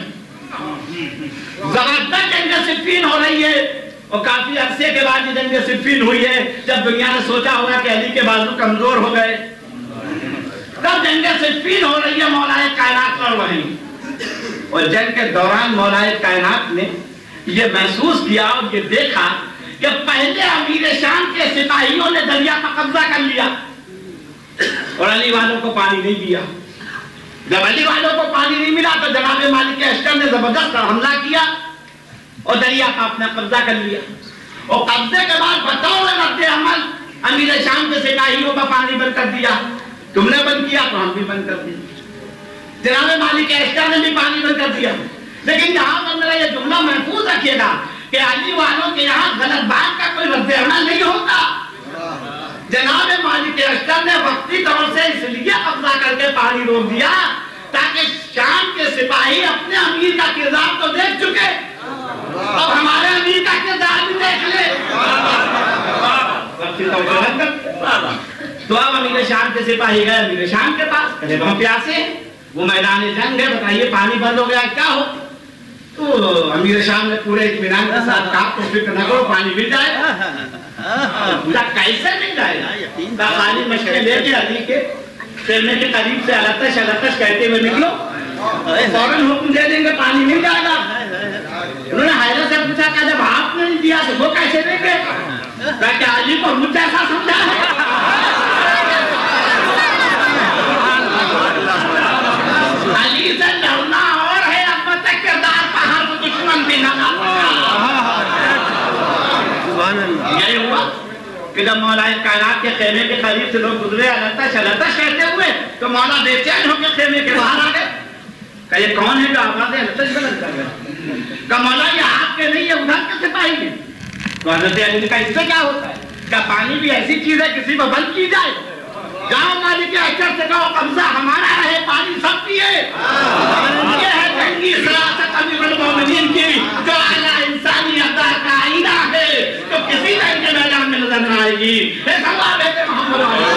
زبردست جنگ صفین ہو رہی ہے، اور کافی عرصے کے بعد یہ جنگ صفین ہوئی ہے جب دنیا نے سوچا ہوگا کہ علی کے بازو کمزور ہو گئے، تب جنگ صفین ہو رہی ہے، مولا کائنات لڑ رہے ہیں۔ اور جنگ کے دوران مولا کائنات نے یہ محسوس کیا اور یہ دیکھا کہ پہلے امیر شام کے سپاہیوں نے دریا پر قبضہ کر لیا اور علی والوں کو پانی نہیں دیا۔ جب علی والوں کو پانی نہیں ملا تو جناب مالک اشتر نے زبردست حملہ کیا اور دریا کا اپنا قبضہ کر لیا، اور قبضے کے بعد بطور رد عمل امیر شام کے سپاہیوں کا پانی بند کر دیا۔ تم نے بند کیا تو ہم بھی بند کر دیا، جناب مالک اشتر نے بھی پانی بند کر دیا۔ لیکن یہاں پر میرا یہ جملہ محفوظ رکھیے گا کہ علی والوں کے یہاں غلط بات کا کوئی رد عمل نہیں ہوتا۔ جناب مالک اشتر نے وقتی طور سے اس لیے قبضہ کر کے پانی روک دیا تاکہ شام کے سپاہی اپنے امیر کا کردار تو دیکھ چکے، اب ہمارے امیر کا کردار بھی دیکھ لے۔ تو اب امیر شام کے سپاہی گئے امیر شام کے پاس، کہے ہم پیاسے ہیں، وہ میدان جنگ ہے، بتائیے پانی بند ہو گیا کیا ہو؟ تو امیر شام نے پورے اطمینان کے ساتھ کہا تو فکر نہ کرو پانی مل جائے گا۔ پورا کیسے مل جائے گا؟ خالی مشکل لے کے علی کے خیمے کے قریب سے التش التش کہتے ہوئے نکلو، فوراً حکم دے دیں گے پانی مل جائے گا۔ انہوں نے حیرت سے پوچھا کہ جب آپ نے نہیں دیا تو وہ کیسے دیں گے؟ کہ علی کو مجھ ایسا سمجھا ہے۔ علی سے ڈرنا اور ہے اب تک کردار پہاڑ کو دشمن بھی نہ یہی ہوا کہ جب مولا کائنات کے خیمے کے قریب سے لوگ گزرے التش التش کہتے ہوئے تو مولا بے چین ہو کے خیمے کے باہر آ گئے، کہ یہ کون ہے جو آوازیں التش بلند کر رہے؟ کہ مولا یہ آپ کے نہیں ہے ادھر کے سپاہی ہیں۔ تو حضرت علی نے کہا اس سے کیا ہوتا ہے؟ کہ پانی بھی ایسی چیز ہے کسی کو بند کی جائے، جاؤ مالک اشتر سے کہو قبضہ ہمارا رہے، پانی سب پیے۔ یہ ہے جنگی سیاست امیر المومنین کی جو اعلیٰ انسانی اقدار کا آئینہ ہے، جو کسی جنگ کے میدان میں نظر نہ آئے گی۔ ایک اللہ بیٹے محمد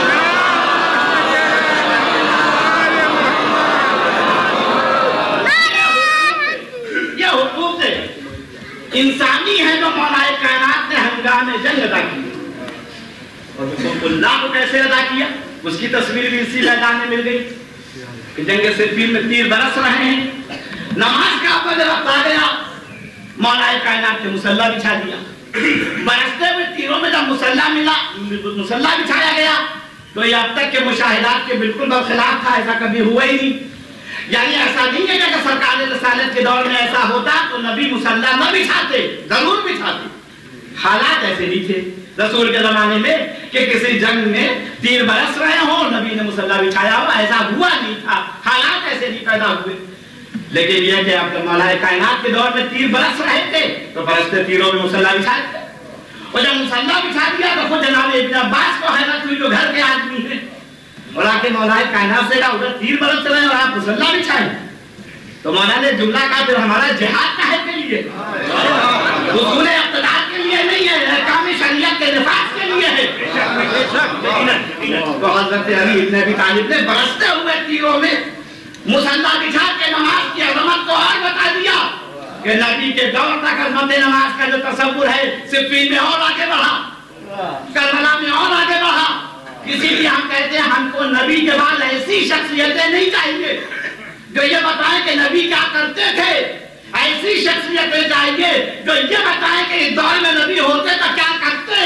یہ حقوق انسانی ہے جو مولا کائنات نے ہنگام جنگ ادا کی، اور حقوق اللہ کو کیسے ادا کیا اس کی تصویر بھی اسی میدان میں مل گئی کہ جنگ صفین میں تیر برس رہے ہیں، نماز کا وقت رفت آ گیا، مولا کائنات نے مسلح بچھا دیا، برستے ہوئے تیروں میں جب مسلح ملا مسلح بچھایا گیا تو یہ اب تک کے مشاہدات کے بالکل برخلاف تھا، ایسا کبھی ہوا ہی نہیں۔ یعنی ایسا نہیں ہے کہ سرکار رسالت کے دور میں ایسا ہوتا تو نبی مسلح نہ بچھاتے، ضرور بچھاتے، حالات ایسے نہیں تھے رسول کے زمانے میں کہ کسی جنگ میں تیر برس رہے ہوں نبی نے مسلح بچھایا ہو، ایسا ہوا نہیں تھا، حالات ایسے نہیں پیدا ہوئے۔ لیکن یہ کہ اب مولا کائنات کے دور میں تیر برس رہے تھے تو برستے تیروں میں مسلح بچھائے تھے، اور جب مسلح بچھا دیا تو خود جناب ابن عباس کو حیرت ہوئی جو گھر کے آدمی ہیں، اور آ کے مولا کائنات سے کہا ادھر تیر برس رہے ہیں اور آپ مسلح بچھائیں، تو مولا نے جملہ کہا پھر ہمارا جہاد کا ہے کے لیے، حصول اقتدار کے لیے نہیں ہے، احکام شریعت کے نفاذ کے لیے ہے۔ تو حضرت علی ابن ابی طالب نے برستے ہوئے تیروں میں مصلی بچھا کے نماز کی عظمت کو اور بتا دیا کہ نبی کے دور تک عظمت نماز کا جو تصور ہے صفین میں اور آگے بڑھا، کربلا میں اور آگے بڑھا۔ اسی لیے ہم کہتے ہیں ہم کو نبی کے بعد ایسی شخصیتیں نہیں چاہیے جو یہ بتائیں کہ نبی کیا کرتے تھے، ایسی شخصیتیں چاہیے جو یہ بتائیں کہ اس دور میں نبی ہوتے تو کیا کرتے،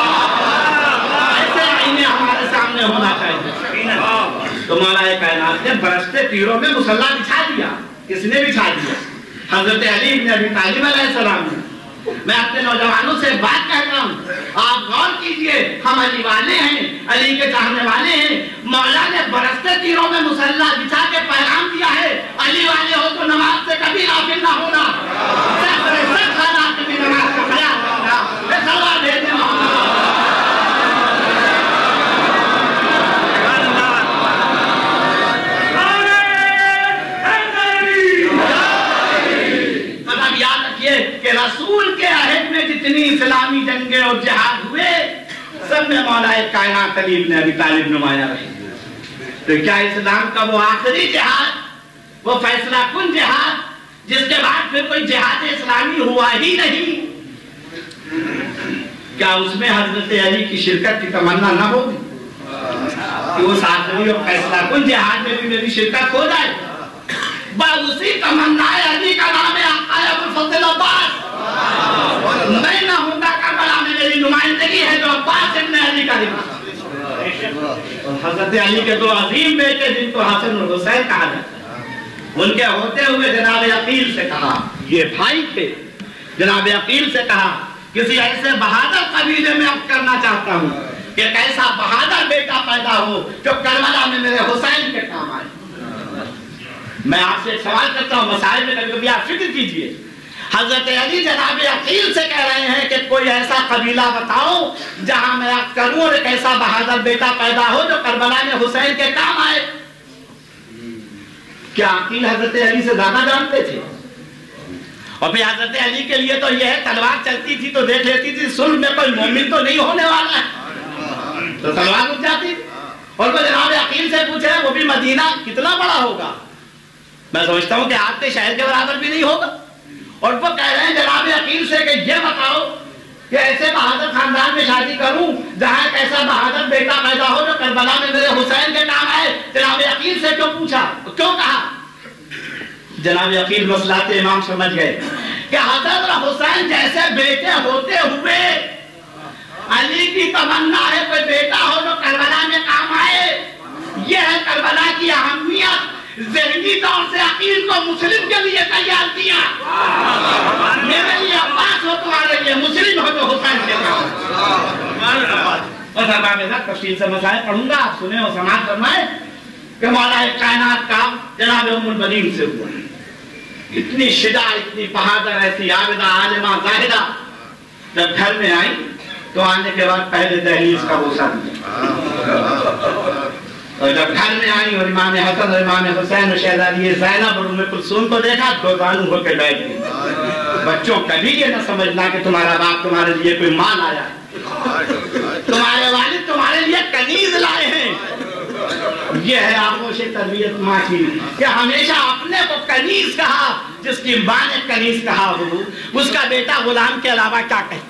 ایسے آئینے ہمارے سامنے ہونا چاہیے۔ تو مولا کائنات نے برستے تیروں میں مصلی بچھا دیا۔ کس نے بچھا دیا؟ حضرت علی ابن ابی طالب علیہ السلام نے۔ میں اپنے نوجوانوں سے بات کہتا ہوں، آپ غور کیجئے، ہم علی والے ہیں، علی کے چاہنے والے ہیں۔ مولا نے برستے تیروں میں مصلی بچھا کے پیغام دیا ہے، علی والے ہو تو نماز سے کبھی غافل نہ ہونا، سب حالات میں نماز کا خیال رکھنا۔ میں سلوات بھیجتے ہیں کہ رسول کے عہد میں جتنی اسلامی جنگیں اور جہاد ہوئے سب میں مولا کائنات علی ابن ابی طالب نمایاں رہے۔ تو کیا اسلام کا وہ آخری جہاد، وہ فیصلہ کن جہاد جس کے بعد پھر کوئی جہاد اسلامی ہوا ہی نہیں، کیا اس میں حضرت علی کی شرکت کی تمنا نہ ہوگی کہ اس آخری اور فیصلہ کن جہاد میں بھی میری شرکت ہو جائے؟ بس اسی تمنا علی کا نام ہے آقا ابوالفضل عباس، میں نہ ہوں گا کربلا میں میری نمائندگی ہے جو عباس ابن علی کا دماغ۔ حضرت علی کے دو عظیم بیٹے جن کو حسن اور حسین کہا جاتا ہے، ان کے ہوتے ہوئے جناب عقیل سے کہا، یہ بھائی تھے، جناب عقیل سے کہا کسی ایسے بہادر قبیلے میں اب کرنا چاہتا ہوں کہ ایک ایسا بہادر بیٹا پیدا ہو جو کربلا میں میرے حسین کے کام آئے۔ میں آپ سے ایک سوال کرتا ہوں، مسائل میں کبھی کبھی آپ فکر کیجئے، حضرت علی جناب عقیل سے کہہ رہے ہیں کہ کوئی ایسا قبیلہ بتاؤ جہاں میں آپ کروں اور ایک ایسا بہادر بیٹا پیدا ہو جو کربلا میں حسین کے کام آئے۔ کیا عقیل حضرت علی سے زیادہ جانتے تھے؟ اور پھر حضرت علی کے لیے تو یہ ہے تلوار چلتی تھی تو دیکھ لیتی تھی صلح میں کوئی مومن تو نہیں ہونے والا ہے، تو تلوار اٹھ جاتی۔ اور وہ جناب عقیل سے پوچھے وہ بھی مدینہ کتنا بڑا ہوگا؟ میں سمجھتا ہوں کہ آپ کے شہر کے برابر بھی نہیں ہوگا۔ اور وہ کہہ رہے ہیں جناب عقیل سے کہ یہ بتاؤ کہ ایسے بہادر خاندان میں شادی کروں جہاں ایک ایسا بہادر بیٹا پیدا ہو جو کربلا میں میرے حسین کے کام آئے۔ جناب عقیل سے کیوں پوچھا، کیوں کہا؟ جناب عقیل مصلحت امام سمجھ گئے کہ حضرت حسین جیسے بیٹے ہوتے ہوئے علی کی تمنا ہے کوئی بیٹا ہو جو کربلا میں کام آئے۔ یہ ہے کربلا کی اہمیت۔ ذہنی طور سے عقیل کو مسلم کے لیے تیار کیا، میرے لیے عباس ہو تمہارے لیے مسلم ہو جو حسین کے لیے۔ اور اب میں تفصیل سے مسائل پڑھوں گا، آپ سنیں اور سماعت فرمائیں کہ مولا کائنات کا جناب ام البنین سے ہوا، اتنی شجاع، اتنی بہادر، ایسی عابدہ عالمہ زاہدہ، جب گھر میں آئی تو آنے کے بعد پہلے دہلیز کا بوسہ دیا، اور جب گھر میں آئی اور امام حسن اور امام حسین اور شہزادی زینب اور ام کلثوم کو دیکھا تو زانو ہو کے بیٹھ گئی۔ بچوں کبھی یہ نہ سمجھنا کہ تمہارا باپ تمہارے لیے کوئی مال آیا ہے، تمہارے والد تمہارے لیے کنیز لائے ہیں۔ یہ ہے آغوش تربیت ماں کی کہ ہمیشہ اپنے کو کنیز کہا، جس کی ماں نے کنیز کہا ہو اس کا بیٹا غلام کے علاوہ کیا کہتا۔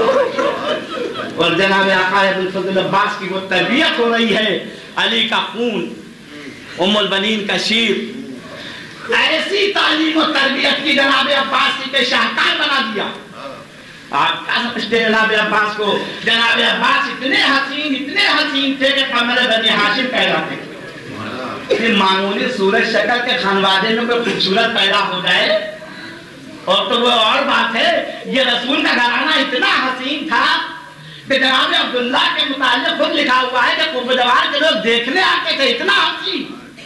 اور جناب آقا ابوالفضل عباس کی وہ تربیت ہو رہی ہے، علی کا خون، ام البنین کا شیر، ایسی تعلیم و تربیت کی جناب عباس کے شاہکار بنا دیا۔ آپ کیا سمجھتے ہیں جناب عباس کو؟ جناب عباس اتنے حسین اتنے حسین تھے کہ قمر بنی ہاشم کہلاتے تھے۔ معمولی صورت شکل کے خانوادے میں کوئی خوبصورت پیدا ہو جائے اور تو وہ اور بات ہے، یہ رسول کا گھرانہ اتنا حسین تھا کہ جناب عبداللہ کے متعلق خود لکھا ہوا ہے کہ قرب جوار کے لوگ دیکھنے آتے تھے، اتنا حسین۔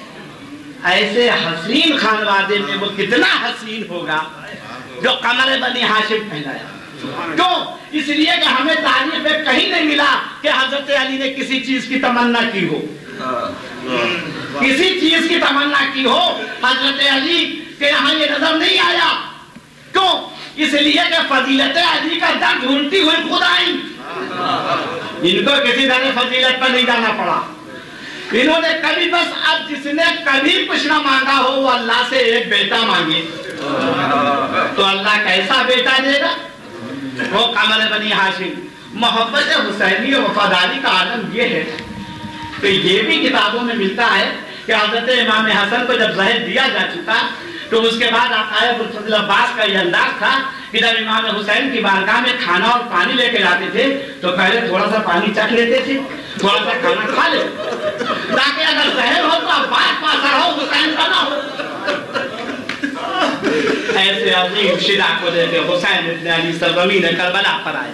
ایسے حسین خانوادے میں وہ کتنا حسین ہوگا جو قمر بنی ہاشم کہلایا۔ کیوں؟ اس لیے کہ ہمیں تاریخ میں کہیں نہیں ملا کہ حضرت علی نے کسی چیز کی تمنا کی ہو، کسی چیز کی تمنا کی ہو حضرت علی کے یہاں یہ نظر نہیں آیا۔ کیوں؟ اس لیے کہ فضیلت علی کا در ڈھونڈتی ہوئی خود آئی۔ इनको किसी तरह फजीलत पर नहीं जाना पड़ा। इन्होंने कभी बस अब जिसने कभी कुछ ना मांगा हो वो अल्लाह से एक बेटा मांगे तो अल्लाह कैसा बेटा देगा? वो कमर बनी हाशिम। मोहब्बत हुसैनी और वफादारी का आलम ये है। तो ये भी किताबों में मिलता है कि हजरत इमाम हसन को जब जहर दिया जा चुका तो उसके बाद आकाए अबुल फजल अब्बास का ये अंदाज था कि जब इमाम हुसैन की बारगाह में खाना और पानी लेके जाते थे तो पहले थोड़ा सा पानी चख लेते थे, थोड़ा सा खाना खा ले, ताकि अगर जहर हो तो अब्बास पास रहो, हुसैन का ना हो। ऐसे अजीम शिरा को देखे हुसैन इब्न अली सरजमीन करबला पर आए।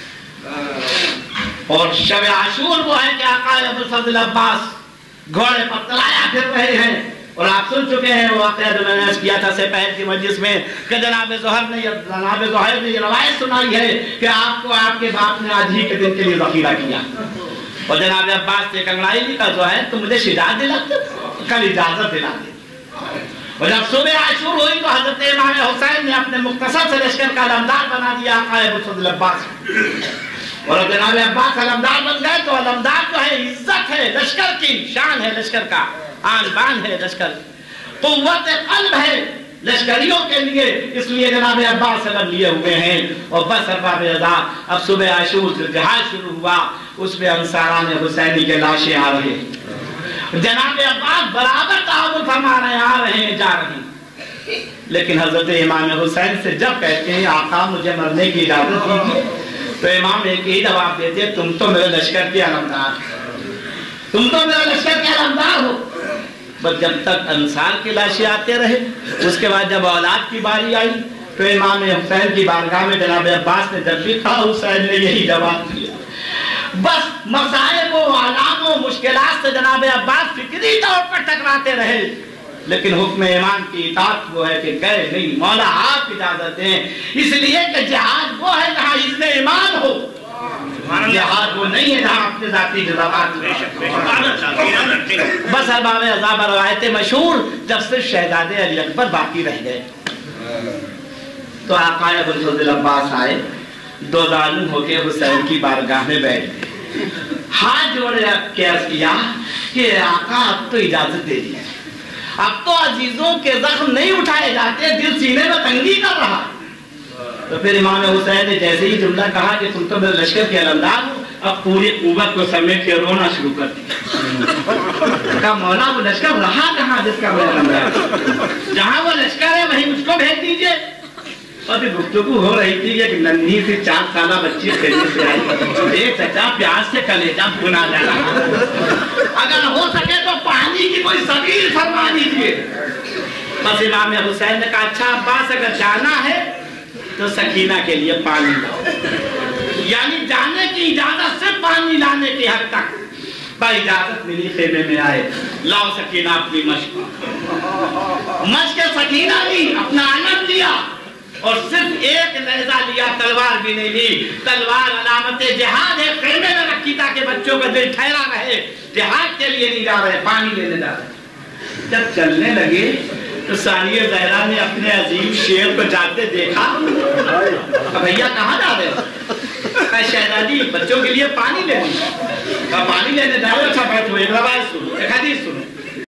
और शब आशूर वो है कि आकाए अबुल फजल अब्बास घोड़े पर तलाया फिर रहे हैं। और आप सुन चुके हैं वो वाक़या जो मैंने किया था सेपहर की मजलिस में कि जनाब ज़ोहर ने जनाब ज़ोहर ने ये रवायत सुनाई है कि आपको आपके बाप ने आज ही के दिन के लिए ज़ख़ीरा किया। और जनाब अब्बास से कंगड़ाई ली का जो है तो मुझे शिजात दिलाते, कल इजाज़त दिला दे। और जब सुबह आशूर हुई तो हज़रत इमाम हुसैन ने अपने मुख्तसर से लश्कर का अलमदार बना दिया आकाए अबुल फजल अब्बास। और जनाब अब्बास अलमदार बन गए तो अलमदार जो है इज्जत है, लश्कर की शान है, लश्कर का आन बान है, लश्कर कुव्वत क़ल्ब है लश्करियों के लिए। इसलिए जनाब अब्बास अलम लिए हुए हैं। और बस अरबाब अज़ा अब सुबह आशूर से जहाज शुरू हुआ, उसमें अंसारान हुसैनी के लाशें आ रहे, जनाब अब्बास बराबर ताउन फरमा रहे, आ रहे हैं, जा रहे हैं। लेकिन हजरत इमाम हुसैन से जब कहते हैं आका मुझे मरने की इजाजत दीजिए तो इमाम एक ही जवाब देते, तुम तो मेरे लश्कर के अलमदार, तुम तो मेरे लश्कर के अलमदार हो। बस जब तक अंसार की लाशें आते रहे, उसके बाद जब औलाद की बारी आई तो इमाम हुसैन की बारगाह में जनाब अब्बास ने जब भी कहा हुसैन ने यही जवाब दिया। बस मसाइब व आलाम व मुश्किलात से जनाब अब्बास फिक्री तौर पर टकराते रहे, लेकिन हुक्म इमाम की इताअत वो है कि गए नहीं, मौला आप इजाजत दें। इसलिए कि जिहाद वो है जहाँ इज़्ने ईमान हो, जिहाद वो नहीं है जहाँ अपने जाती जज़ाबात। बस अरबाब अज़ा रवायतें मशहूर जब सिर्फ शहजादे अली अकबर बाकी रह गए तो आकाए अबुल फजल अब्बास आए, दो जालिम होके हुसैन की बारगाह में बैठ गए, हाथ जोड़ के अर्ज़ किया कि आका अब तो इजाजत दे दी, अब तो अजीजों के जख्म नहीं उठाए जाते, दिल सीने में तंगी कर रहा। तो फिर इमाम हुसैन ने जैसे ही जुमला कहा कि तुम तो मेरे लश्कर के अलमदार हो, अब पूरी कुव्वत को समेट के रोना शुरू कर दिया। कहा मौला वो लश्कर रहा कहाँ जिसका मैं अलमदार, जहाँ वो लश्कर है वहीं मुझको भेज दीजिए। और फिर गुफ्तगू हो रही थी कि नन्ही सी चार साल बच्ची खेलने से आई, एक चचा प्याज से कलेजा भुना जा रहा, अगर हो सके तो पानी की कोई सबील फरमा दीजिए। बस इमाम हुसैन ने कहा अच्छा अब्बास अगर जाना है तो सकीना के लिए पानी लाओ, यानी जाने की इजाजत से पानी लाने की हद तक भाई इजाजत मिली। खेमे में आए, लाओ सकीना अपनी मश्क, मश्क सकीना ली, अपना आनंद लिया और सिर्फ एक नेज़ा लिया, तलवार भी नहीं ली। तलवार अलामत जिहाद है, खेमे में रखी ताकि बच्चों का दिल ठहरा रहे, जिहाद के लिए नहीं जा रहे, पानी लेने जा रहे। जब चलने लगे तो सानिया ज़हरा ने अपने अजीम शेर को जाते देखा, भैया कहाँ जा रहे हो? शहजादी बच्चों के लिए पानी लेने, पानी लेने जा रहे हो। अच्छा बैठो, एक रवायत सुनो, एक हदीस सुनो।